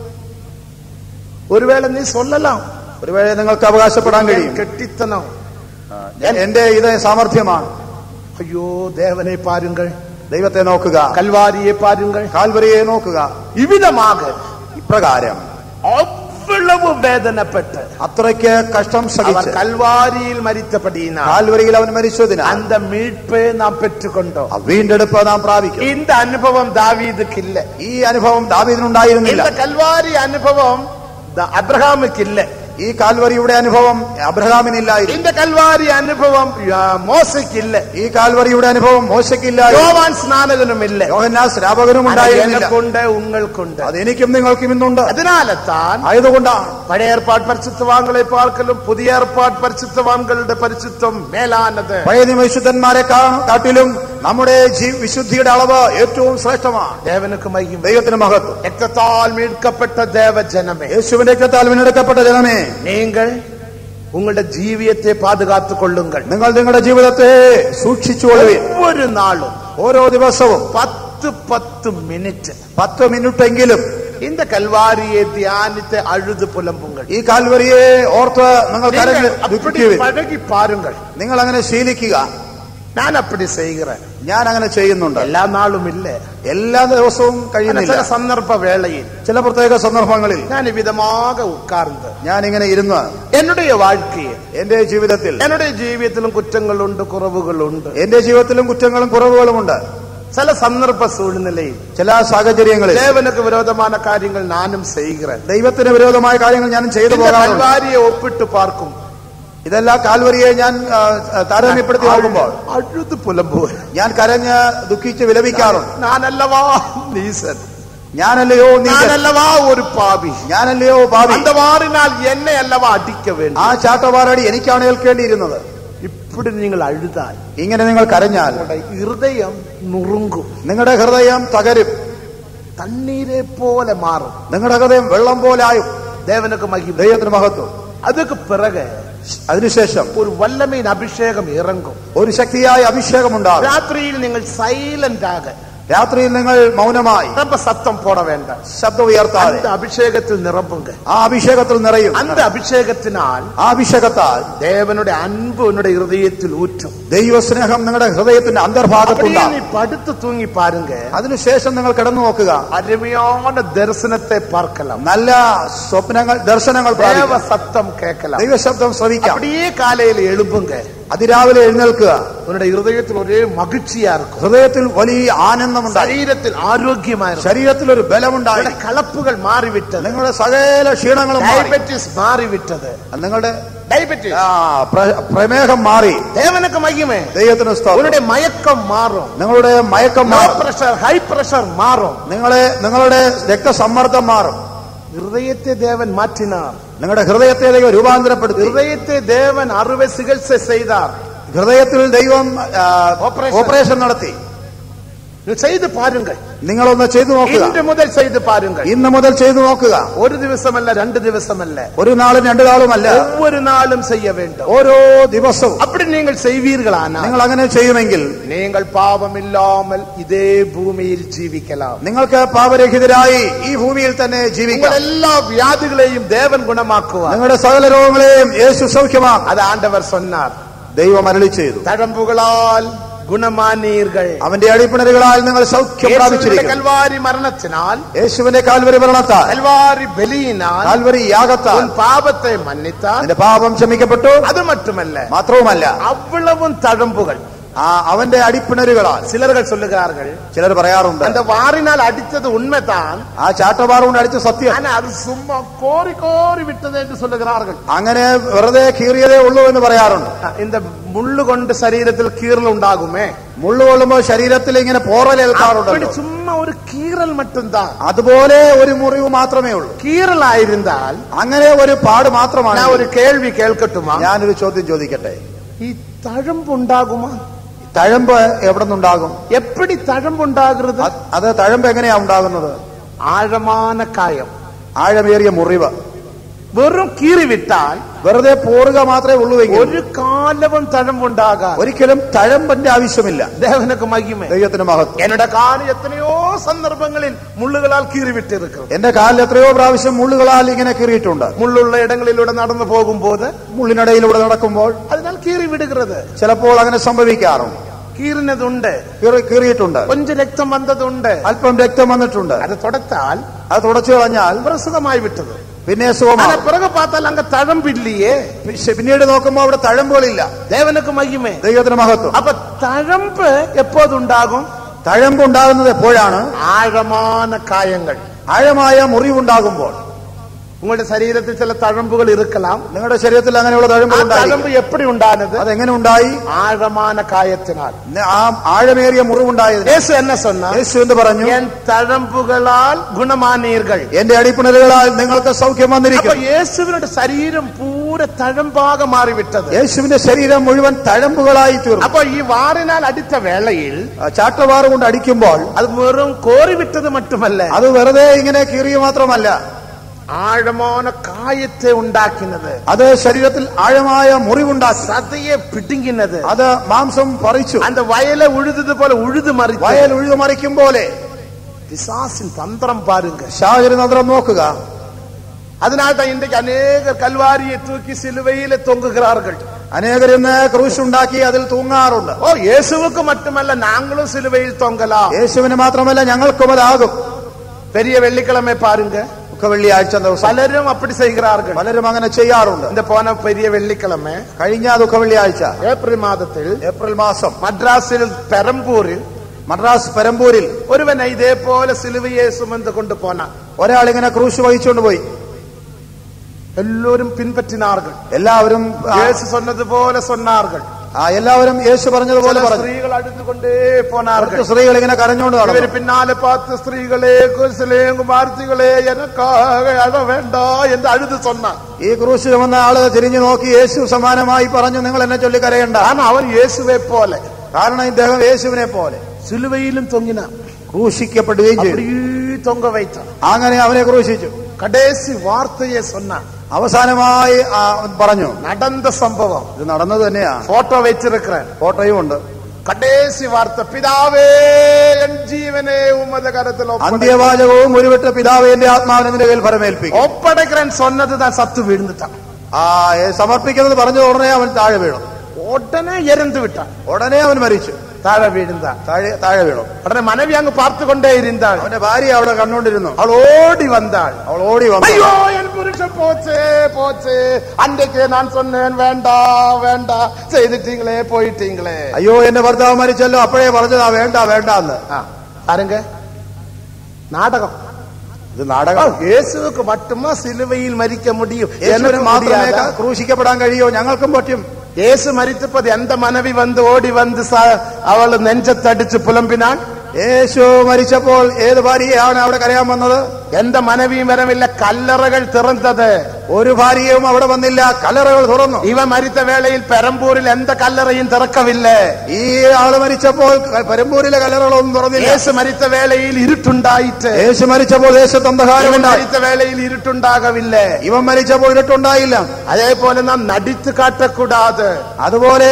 ഒരുവേള നീ സൊല്ലലാം, ഒരുവേള നിങ്ങൾക്ക് അവകാശപ്പെടാൻ കഴിയും, കെട്ടിത്തനം, എന്റെ ഇത് സാമർഥ്യമാണ്. അയ്യോ, ദേവനെ പാരുങ്ങൾ, ദൈവത്തെ നോക്കുക, കൽവാരിയെ പാരുങ്ങൾ, കാൽവരിയെ നോക്കുക. ഇവിധമാക ഇപ്രകാരം അவ்வளவு വേദനപ്പെട്ട് അത്രയ്ക്ക് കഷ്ടം സഹിച്ച് കൽവാരിയിൽ മരിച്ചപടിയിന, കാൽവരിയിൽ അവൻ മരിച്ചതിനാൽ அந்த மீட்பை நாம் பெற்றுக்கொண்டோம். വീണ്ടെടുപ്പ് നാം പ്രാപിക്കും. இந்த അനുഭവം ദാവീദിക്കില്ല. ഈ അനുഭവം ദാവീദിനുണ്ടായിരുന്നില്ല. இந்த കൽവാരി അനുഭവം അബ്രഹാമിക്കില്ല. ഈ കാൽവരിയുടെ അനുഭവം അബ്രഹാമിനില്ലായിരുന്നു. இந்த കൽവാരി അനുഭവം മോശയ്ക്കില്ല. ഈ കാൽവരിയുടെ അനുഭവം മോശയ്ക്കില്ലായിരുന്നു. യോവാൻ സ്നാനകനുമില്ല. യോഹന്നാൻ സ്നാപകനും ഉണ്ടായിരുന്നില്ല. ഉങ്ങൾക്കുണ്ട്, അത് എനിക്കും നിങ്ങൾക്കും ഇന്നുണ്ട്. അതിനാലെത്താൻ ആയതുകൊണ്ടാണ് പഴയ ഏർപ്പാട് പരിശുദ്ധവാൻകളെ പാർക്കലും പുതിയ ഏർപ്പാട് പരിശുദ്ധവാൻകളുടെ പരിശുദ്ധം മേലാനത്. പഴയ നിയമവിശുദ്ധന്മാരെ കാട്ടിലും നമ്മുടെ വിശുദ്ധിയുടെ അളവ് ഏറ്റവും ശ്രേഷ്ഠമാണ്. ദേവനുക്ക് മഹിമ, ദൈവത്തിന് മഹത്വം. രക്തത്താൽ മീட்கப்பட்ட ദേവജനമേ, യേശുവിന്റെ രക്തത്താൽ വീണ്ടെടുക്കപ്പെട്ട ജനമേ, നിങ്ങൾ ഉങ്ങളുടെ ജീവിതത്തെ പാതുകാത്തു കൊള്ളുങ്ങൾ. നിങ്ങൾ നിങ്ങളുടെ ജീവിതത്തെ സൂക്ഷിച്ചുകൊള്ളുവിൻ. ഒരു നാളും ഓരോ ദിവസവും 10 മിനിറ്റ് 10 മിനിറ്റെങ്കിലും இந்த கல்வாரியை தியானித்து அழுது புலம்புங்கள். ഈ കാൽവരിയെ ഓർത്ത് നിങ്ങൾ കരഞ്ഞ് ദുഃഖിക്കുവിൻ. പഴകി പാരുങ്ങൾ. നിങ്ങൾ അങ്ങനെ ശീലിക്കുക. ഞാൻ അപ്പടി ചെയ്യുகிறேன். ഞാൻ അങ്ങനെ ചെയ്യുന്നുണ്ട്. എല്ലാ നാളും ഇല്ല, എല്ലാ ദിവസവും കഴിയുന്നില്ല. ചില സന്ദർഭ വേളയിൽ, ചില പ്രത്യേക സന്ദർഭങ്ങളിൽ ഞാൻ വിധമാക ഉட்கார்ந்து ഞാൻ ഇങ്ങനെ ഇരുന്ന് എന്നുடைய வாழ்க்கைയെ, എന്റെ ജീവിതത്തിൽ, എന്നുடைய ജീവിതത്തിലും കുറ്റങ്ങളുണ്ട്, കുറവുകളുണ്ട്. എന്റെ ജീവിതത്തിലും കുറ്റങ്ങളും കുറവുകളുമുണ്ട്. ചില സന്ദർഭ സൂழ்நிலைയിൽ, ചില സാഹചര്യങ്ങളിൽ ദേവനുക്ക് വിരോധമായ കാര്യങ്ങൾ ഞാനും ചെയ്യുகிறேன். ദൈവത്തിന് വിരോധമായ കാര്യങ്ങൾ ഞാൻ ചെയ്തു പോകാറുണ്ട്. കൽവാരിയെ ഒപ്പിട്ട് പാർക്കും. ഇതെല്ലാം കാൽവരിയെ ഞാൻ താരതമ്യപ്പെടുത്തി നോക്കുമ്പോൾ അഴുത് പുലമ്പുക, ഞാൻ കരഞ്ഞ് ദുഃഖിച്ച് വിലപിക്കാറുണ്ട്. ഞാനല്ലവാ നീസൻ, ഞാനല്ലയോ ഞാനല്ലവാ ഒരു പാപി, ഞാനല്ലയോ പാപി, அந்த வாரினால் என்னை அல்லவா அடிக்க வேண்டும். ആ ചാട്ടവാറടി എനിക്കാണ് ഏൽക്കേണ്ടിയിരുന്നത്. இப்ப இப்படி நீங்கள் அழுதால், ഇങ്ങനെ നിങ്ങൾ കരഞ്ഞാൽ ഹൃദയം നുറുങ്ങും, നിങ്ങളുടെ ഹൃദയം തകരും, തണ്ണീരെ പോലെ മാറും, നിങ്ങളുടെ ഹൃദയം വെള്ളം പോലെ ആയും. ദേവനക്ക് മഹിമ, ദൈവത്തിന് മഹത്വം. அதுக்கு பிறகு അതിനുശേഷം ഒരു വല്ലമീൻ അഭിഷേകം ഇറങ്ങും. ഒരു ശക്തിയായ അഭിഷേകം ഉണ്ടാകും. രാത്രിയിൽ നിങ്ങൾ സൈലന്റ് ആക, രാത്രിയിൽ നിങ്ങൾ മൗനമായി, ரொம்ப சத்தம் போட வேண்டாம், ശബ്ദം ഉയർത്താതെ அந்த அபிஷேகத்தில் நிரம்புங்க. ആ അഭിഷേകത്തിൽ നിറയും. அந்த അഭിഷേകത്തിനാൽ, ആ അഭിഷേകത്താൽ ദേവനുടെ അൻപ് ഉன்னுடைய ഹൃദയത്തിൽ ഊറ്റും. ദൈവസ്നേഹം നിങ്ങളുടെ ഹൃദയത്തിന്റെ അന്തർഭാഗത്തുണ്ടാകും. നീ പടുത്ത് തൂങ്ങി പാരുങ്ക, അതിനുശേഷം നിങ്ങൾ കിടന്നു നോക്കുക, അരുമயான ദർശനത്തെ പാർக்கலாம், നല്ല സ്വപ്നങ്ങൾ, ദർശനങ്ങൾ, ദേവ സത്തം കേൾக்கலாம், ദൈവശബ്ദം ശ്രവിക്കാം. அப்படியே കാലയിൽ എഴുമ്പുങ്ക, അതിരാവിലെ എഴുന്നേൽക്കുക. உன்னுடைய ഹൃദയത്തിൽ ഒരേ മகிழ்ச்சியா இருக்கும், ഹൃദയത്തിൽ വലിയ ആനന്ദമുണ്ടായി, ശരീരത്തിൽ ആരോഗ്യമായിരുന്നു, ശരീരത്തിൽ ഒരു ബലമുണ്ടായി, കളപ്പുകൾ മാറിവിട്ടത്, നിങ്ങളുടെ സകല ക്ഷീണങ്ങളും, ഡയബറ്റീസ് മാറിവിട്ടത്, നിങ്ങളുടെ ഡയബറ്റീസ് പ്രമേഹം മാറി. ദേവനക്ക് മഹിമേ, ദൈവത്തിന് സ്തോത്രം. നിങ്ങളുടെ മയക്കം മാറും, നിങ്ങളുടെ മയക്കം മാറും, പ്രഷർ, ഹൈ പ്രഷർ മാറും, നിങ്ങളുടെ രക്തസമ്മർദ്ദം മാറും. ഹൃദയത്തെ ദേവൻ മാറ്റിനാർ, നിങ്ങളുടെ ഹൃദയത്തെ ദൈവം രൂപാന്തരപ്പെടുത്തി. ഹൃദയത്തെ ദേവൻ അറുവെ ചികിത്സ ചെയ്താർ, ഹൃദയത്തിൽ ദൈവം ഓപ്പറേഷൻ നടത്തി. ചെയ്ത് പാരുങ്ക, നിങ്ങളൊന്ന് ചെയ്തു നോക്കുക, ഇന്ന് മുതൽ ചെയ്ത് പാരുങ്ക, ഇന്ന് മുതൽ ചെയ്തു നോക്കുക. ഒരു ദിവസമല്ല, 2 ദിവസമല്ല, ഒരു നാളും 2 നാളുമല്ല, ഒവ്വൊരു നാളും ചെയ്യ வேண்டும், ഓരോ ദിവസവും. அப்படி நீங்கள் செய்வீர்களானால், നിങ്ങൾ അങ്ങനെ ചെയ്യുമെങ്കിൽ നിങ്ങൾ പാപമില്ലാமல் ഇതേ ഭൂമിയിൽ ജീവിക്കലാം, നിങ്ങൾക്ക് പാപരഹിതരായി ഈ ഭൂമിയിൽ തന്നെ ജീവിക്കാം. എല്ലാ വ്യാധികളെയും ദേവൻ ഗുണമാക്കുവാൻ, നിങ്ങളുടെ സകല രോഗങ്ങളെയും യേശു സൗഖ്യമാക്കും. അത് ആണ്ടവർ சொன்னார், ദൈവം അരുളി ചെയ്തു. തഴമ്പുകളാൽ ഗുണമാനീர்கள், അവന്റെ അടിപ്പിണരുകളാൽ നിങ്ങൾ സൗഖ്യം പ്രാപിച്ചിരിക്കുന്നു. കൽവാരി മരണത്തിനാൽ, യേശുവിന്റെ കാൽവരി മരണത്താൽ, കൽവാരി ബലിയിനാൽ, കാൽവരി യാഗത്താൽ പാപത്തെ മന്നിത്താൽ നിന്റെ പാപം ക്ഷമിക്കപ്പെട്ടു. അത് മാത്രവുമല്ല അവളവും തഴമ്പുകൾ, അവന്റെ അടിപ്പിണരുകളാൽ. ചിലர்கள் சொல்லுகிறார்கள், ചിലർ പറയാറുണ്ട്, அந்த വാറിനാൽ അടിച്ചത് ഉണ്മതാൻ, ആ ചാട്ടവാറ് കൊണ്ട് അടിച്ച സത്യം, അത് சும்மா കോരി കോരി വിട്ടത് എന്ന് சொல்லுகிறார்கள், അങ്ങനെ വെറുതെ കീറിയതേ ഉള്ളൂ എന്ന് പറയാറുണ്ട്. இந்த മുള്ളു കൊണ്ട് ശരീരത്തിൽ കീറൽ ഉണ്ടാകുമേ, മുള്ളു കൊള്ളുമ്പോൾ ശരീരത്തിൽ ഇങ്ങനെ പോറലേൽക്കാറുണ്ട്. ചുമ്മാ ഒരു കീറൽ മറ്റുംതാ, അതുപോലെ ഒരു മുറിവ് മാത്രമേ ഉള്ളൂ. കീറലായിരുന്നാൽ അങ്ങനെ ഒരു പാട് മാത്രമാണ്. ഞാൻ ഒരു കേൾവി കേൾക്കട്ടുമാ, ഞാനൊരു ചോദ്യം ചോദിക്കട്ടെ, ഈ തഴമ്പുണ്ടാകുമാ? തഴമ്പ് എവിടെ നിന്നുണ്ടാകും? എപ്പടി തഴമ്പുണ്ടാകുന്നത്? അത് തഴമ്പ് എങ്ങനെയാ ഉണ്ടാകുന്നത്? ആഴമാന കായം, ആഴമേറിയ മുറിവ്. വെറും കീറി വിട്ടാൽ, വെറുതെ പോറുക മാത്രമേ ഉള്ളൂവെങ്കിൽ ഒരു കാലവും തഴമ്പുണ്ടാകാം. ഒരിക്കലും തഴമ്പന്റെ ആവശ്യമില്ല. ദേവനക്ക് മഹിമ, ദൈവത്തിന് മഹത്വം. എന്നുടെ കാല് എത്രയോ സന്ദർഭങ്ങളിൽ മുള്ളുകളാൽ കീറിവിട്ടിരിക്കും. എന്റെ കാലിൽ എത്രയോ പ്രാവശ്യം മുള്ളുകളാൽ ഇങ്ങനെ കീറിയിട്ടുണ്ട്. മുള്ളുള്ള ഇടങ്ങളിലൂടെ നടന്നു പോകുമ്പോൾ, മുള്ളിനിടയിലൂടെ നടക്കുമ്പോൾ അതിനാൽ കീറി വിടുகிறது. ചിലപ്പോൾ അങ്ങനെ സംഭവിക്കാറുണ്ട്. കീറിനതുണ്ട്, കീറിയിട്ടുണ്ട്, കൊഞ്ചം രക്തം വന്നതുണ്ട്, അല്പം രക്തം വന്നിട്ടുണ്ട്. അത് തുടച്ചാൽ, അത് തുടച്ചു കളഞ്ഞാൽ പ്രസുഖമായി വിട്ടത്. പിന്നെ സുഖമാണ്. പിറകെ പാത്താൽ അങ്ങ് തഴമ്പില്ലേ, പിന്നീട് നോക്കുമ്പോൾ അവിടെ തഴമ്പുകളില്ല. ദേവനക്ക് മഹിമേ, ദൈവത്തിന് മഹത്വം. അപ്പൊ തഴമ്പ് എപ്പോഴുണ്ടാകും? തഴമ്പ് ഉണ്ടാകുന്നത് എപ്പോഴാണ്? ആഴമാന കായങ്ങൾ, ആഴമായ മുറിവുണ്ടാകുമ്പോൾ. നിങ്ങളുടെ ശരീരത്തിൽ ചില തഴമ്പുകൾ ഇരിക്കലാം. നിങ്ങളുടെ ശരീരത്തിൽ അങ്ങനെയുള്ള തഴമ്പുകൾ ഉണ്ടായി. തഴമ്പ് എപ്പടി ഉണ്ടാകുന്നത്? അതെങ്ങനെ ഉണ്ടായി? ആഴമാന കായത്തിനാൽ, ആ ആഴമേറിയ മുറിവുണ്ടായത്. യേശു എന്നെ சொன்னா, യേശു എന്ന് പറഞ്ഞു, എൻ തഴമ്പുകളാൽ ഗുണമാനീர்கள், എന്റെ അടിപ്പിണരുകളാൽ നിങ്ങൾക്ക് സൗഖ്യം വന്നിരിക്കും. യേശുവിന്റെ ശരീരം പൂര തഴമ്പാകെ മാറിവിട്ടത്. യേശുവിന്റെ ശരീരം മുഴുവൻ തഴമ്പുകളായി തീർന്നു. അപ്പൊ ഈ വാറിനാൽ അടിച്ച വേളയിൽ, ചാട്ടവാറ് കൊണ്ട് അടിക്കുമ്പോൾ, അത് വെറും കോറിവിട്ടത് മറ്റുമല്ല, അത് വെറുതെ ഇങ്ങനെ കീറിയ മാത്രമല്ല, ആഴമായ കായത്തെ ഉണ്ടാക്കുന്നത്. അത് ശരീരത്തിൽ ആഴമായ മുറിവുണ്ടാക്കി, സതയെ പിടുങ്ങിനത്, അത് മാംസം പറിച്ചു. അത് വയലെ ഉഴുതുപോലെ ഉഴുതു മറിച്ചു. വയൽ ഉഴുതു മറിക്കും പോലെ. പിശാസിൻ തന്ത്രം പാരുങ്ക, ശാചര തന്ത്രം നോക്കുക. അതിനാൽதான் ഇன்றைக்கு അനേകർ കൽവാരിയെ തൂക്കി സിലുവയിലെ തൊങ്ങുகிறார்கள். അനേകർ ഇന്ന് ക്രൂശ് ഉണ്ടാക്കി അതിൽ തൂങ്ങാറുണ്ട്. ഓ, യേശുവുക്ക് മറ്റുമല്ല, ഞങ്ങളും സിലുവയിൽ തൊങ്ങലാം. യേശുവിന് മാത്രമല്ല, ഞങ്ങൾക്കും അതാകും. പെരിയ വെള്ളിക്കിഴമ പാരുങ്ക, വെള്ളിയാഴ്ച ദിവസം പലരും അപ്പടി ചെയ്യുகிறார்கள். പലരും അങ്ങനെ ചെയ്യാറുണ്ട്. இந்த போன பெரிய வெள்ளிக்கிழமை, കഴിഞ്ഞ ദുഃഖ വെള്ളിയാഴ്ച, ഏപ്രിൽ മാസം മദ്രാസിൽ പെരമ്പൂരിൽ ഒരുവനെ ഇതേപോലെ സിലുവയെ സുമந்து കൊണ്ട് പോന ഒരാൾ ഇങ്ങനെ ക്രൂശ് വഹിച്ചുകൊണ്ട് പോയി. എല്ലാവരും പിൻപറ്റിനാர்கள். എല്ലാവരും യേശു சொன்னது போல சொன்னார்கள். എല്ലാവരും യേശു പറഞ്ഞതുപോലെ പറഞ്ഞു. സ്ത്രീകൾ അടുത്തുകൊണ്ടേ പോനാർക്ക്. സ്ത്രീകൾ ഇങ്ങനെ കരഞ്ഞുകൊണ്ട് നടന്നു. പിന്നാലെ പാത്ത് സ്ത്രീകളെ കുമാർത്തികളെ എനക്കാക അഴ വേണ്ട എന്ന് അഴുത് சொன்னான். ഈ ക്രൂശ് ചുമന്ന ആള് തിരിഞ്ഞു നോക്കി യേശു സമാനമായി പറഞ്ഞു, നിങ്ങൾ എന്നെ ചൊല്ലി കരയണ്ട. കാരണം അവൻ യേശുവെ പോലെ, കാരണം ഇദ്ദേഹം യേശുവിനെ പോലെ സിലുവയിലും തൊങ്ങിന, ക്രൂശിക്കപ്പെടുകയും ചെയ്തു. തൊങ്ക വയ്ത്ത, അങ്ങനെ അവനെ ക്രൂശിച്ചു. കടേസി വാർത്തയെ சொன்னான். അവസാനമായി പറഞ്ഞു നടന്ന സംഭവം, ഇത് നടന്നത് തന്നെയാ. ഫോട്ടോ വെച്ചിരിக்கிறேன், ഫോട്ടോയും ഉണ്ട്. കടേസി വാർത്ത, പിതാവേ എൻ ജീവനെ ഉമ്മദ കരത്തിൽ അന്ത്യവാചകവും ഉരുവിട്ട പിതാവേ എന്റെ ആത്മാവിനെ നിന്റെ കയ്യിൽ ഫലമേൽപ്പിക്കും. ഒപ്പടக்கிறேன் சொன்னது தான் சத்து വീഴുന്നിട്ടാണ്. സമർപ്പിക്കുന്നത് പറഞ്ഞ ഉടനെ അവൻ താഴെ വീണു. ഉടനെ എരന്ത് വിട്ടാൻ, ഉടനെ അവൻ മരിച്ചു. താഴെ വീഴുന്ന താഴെ വീണു. ഉടനെ മനവി അങ്ങ് പാർത്തുകൊണ്ടേ ഇരുന്നാൾ. അവന്റെ ഭാര്യ അവിടെ കണ്ടുകൊണ്ടിരുന്നു. അവൾ ഓടി വന്നാൾ. അയ്യോ എൻ പുരുഷൻ പോച്ചേ പോച്ചേ, അന്റെക്ക് ഞാൻ சொன்னேன் വേണ്ട വേണ്ട, ചെയ്തിട്ടീങ്ങളെ പോയിട്ടീങ്ങളെ. അയ്യോ എന്റെ ഭർത്താവ് മരിച്ചല്ലോ, അപ്പോഴേ പറഞ്ഞതാ വേണ്ട വേണ്ട എന്ന്. ആരെങ്ക നാടകം, ഇത് നാടകം. യേശുക്ക് മറ്റുമാ സിലുവയിൽ മരിക്ക മുടിയും, മാത്രമേ ക്രൂശിക്കപ്പെടാൻ കഴിയോ? ഞങ്ങൾക്കും പറ്റും. യേശു മരിച്ചപ്പോൾ എന്റെ മനവി വന്ന് ഓടി വന്ന് അവള് നെഞ്ചത്തടിച്ച് പുലമ്പിനാൾ. യേശു മരിച്ചപ്പോൾ ഏത് ഭാര്യയാണ് അവിടെ കരയാൻ വന്നത്? എന്റെ മനവിയും വരമില്ല, കല്ലറകൾ തുറന്നത്. ഒരു ഭാര്യയും അവിടെ വന്നില്ല, കല്ലറകൾ തുറന്നു. ഇവ മരിച്ച വേളയിൽ പെരമ്പൂരിൽ എന്ത കല്ലറയും തുറക്കവില്ലേ. ഈ ആള് മരിച്ചപ്പോൾ പെരമ്പൂരിലെ കല്ലറകളൊന്നും തുറന്നില്ല. യേശു മരിച്ച വേളയിൽ ഇരുട്ടുണ്ടായിട്ട്, യേശു മരിച്ചപ്പോൾ ദേശത്ത് അന്ധകാരം. മരിച്ച വേളയിൽ ഇരുട്ടുണ്ടാകവില്ലേ. ഇവൻ മരിച്ചപ്പോൾ ഇരുട്ടുണ്ടായില്ല. അതേപോലെ നാം നടിത്ത് കാട്ടക്കൂടാതെ, അതുപോലെ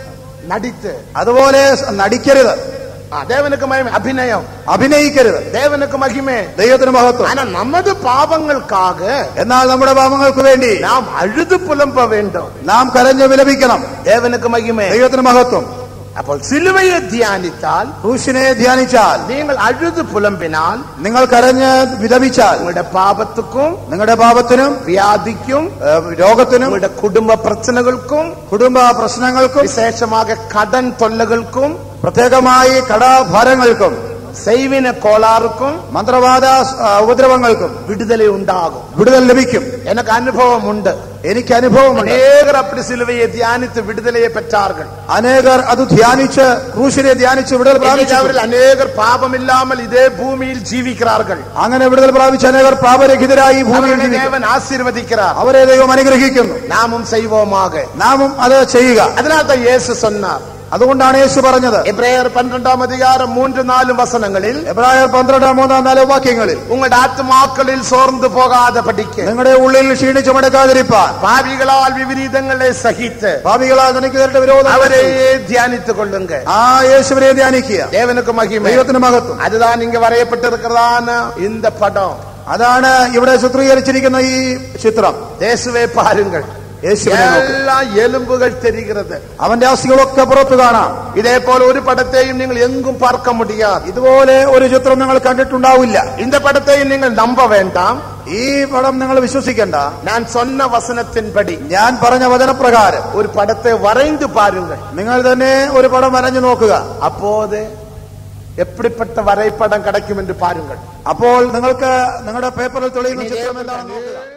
നടിക്കരുത്. ദേവനുക്ക് മഹിമ, അഭിനയിക്കരുത്. ദേവനുക്ക് മഹിമേ, ദൈവത്തിന് മഹത്വം. നമ്മുടെ പാപങ്ങൾക്കാക, എന്നാൽ നമ്മുടെ പാപങ്ങൾക്ക് വേണ്ടി നാം അഴുതു പുലമ്പ വേണ്ടോ, നാം കരഞ്ഞു വിലപിക്കണം. ദേവനുക്ക് മഹിമേ, ദൈവത്തിന് മഹത്വം. അപ്പോൾ സിലുവയെ ധ്യാനിച്ചാൽ, ക്രൂശിനെ ധ്യാനിച്ചാൽ, നിങ്ങൾ അഴുതു പുലമ്പിനാൽ, നിങ്ങൾ കരഞ്ഞ് വിലപിച്ചാൽ, നിങ്ങളുടെ പാപത്തിനും വ്യാധിക്കും രോഗത്തിനും കുടുംബ പ്രശ്നങ്ങൾക്കും വിശേഷമായ കടൻ തൊല്ലകൾക്കും പ്രത്യേകമായി കടാഭാരങ്ങൾക്കും സൈവിന കോളാർക്കും മന്ത്രവാദ ഉപദ്രവങ്ങൾക്കും വിടുതല ഉണ്ടാകും, വിടുതൽ ലഭിക്കും. എനിക്ക് അനുഭവമുണ്ട്. അനേകർ അപ്പടി സിലുവയെ ധ്യാനിച്ച് വിടുതലയെ പെറ്റാർകൾ. അനേകർ അത് ധ്യാനിച്ച് ക്രൂശിനെ ധ്യാനിച്ച് വിടുതൽ പ്രാപിച്ചു. അനേകർ പാപമില്ലാமல் ഇതേ ഭൂമിയിൽ ജീവിക്கிறார்கள். അങ്ങനെ വിടുതൽ പ്രാപിച്ച അനേകർ പാപരഹിതരായി ഭൂമിയിൽ ദേവൻ ആശീർവദിக்கிறார். അവരെ ദൈവം അനുഗ്രഹിക്കുന്നു. നാമും ചെയ്வோமாக, നാമും അത് ചെയ്യുക. അതിനകത്ത് യേശു சொன்னார். അതുകൊണ്ടാണ് യേശു പറഞ്ഞത് എബ്രായർ 12-ാം അധികാരം 3-4 വസനങ്ങളിൽ, എബ്രായർ 12-3-4 വാക്യങ്ങളിൽ, നിങ്ങളുടെ ആത്മാക്കളിൽ സോർന്നു പോകാതെ പഠിക്കുക, നിങ്ങളുടെ ഉള്ളിൽ ക്ഷീണിച്ചു മടക്കാതിരിപ്പാൻ, പാപികളാൽ വിപരീതങ്ങളെ സഹിത്ത്, പാപികളാൽ തനിക്ക് നേരിട്ട വിരോധം അവരെ ധ്യാനിத்து കൊള്ളുങ്ക. യേശുവിനെ ധ്യാനിക്കുക. ദേവനുക്ക് മഹിമ, ദൈവത്തിന് മഹത്വം. അതുതാൻ ഇങ്ങ വരയപ്പെട്ടിരിക്കുന്നതാണ് இந்த പടം. അതാണ് ഇവിടെ ചിത്രീകരിച്ചിരിക്കുന്ന ഈ ചിത്രം. യേശുവേ പാരുങ്കൾ, എല്ലാ എലുമ്പുകൾ തെരിகிறது, അവന്റെ അസ്ഥികളൊക്കെ പുറത്തു കാണാം. ഇതേപോലെ ഒരു പടത്തെയും നിങ്ങൾ എങ്കും പാർക്ക മുടിയാതെ, ഇതുപോലെ ഒരു ചിത്രം നിങ്ങൾ കണ്ടിട്ടുണ്ടാവില്ല. இந்த പടത്തെയും നിങ്ങൾ നമ്പ വേണ്ടാം, ഈ പടം നിങ്ങൾ വിശ്വസിക്കണ്ട. ഞാൻ சொன்ன വസനത്തിൻപടി, ഞാൻ പറഞ്ഞ വചനപ്രകാരം ഒരു പടത്തെ വരൈந்து പാരുങ്കൾ, നിങ്ങൾ തന്നെ ഒരു പടം വരഞ്ഞു നോക്കുക. അപ്പോത് എപ്പിടിപ്പെട്ട വരൈപ്പടം കിടക്കുമെന്ന് പാരുങ്കൾ. അപ്പോൾ നിങ്ങൾക്ക് നിങ്ങളുടെ പേപ്പറിൽ തെളിയുന്ന ചിത്രം എന്താണെന്ന് നോക്കുക.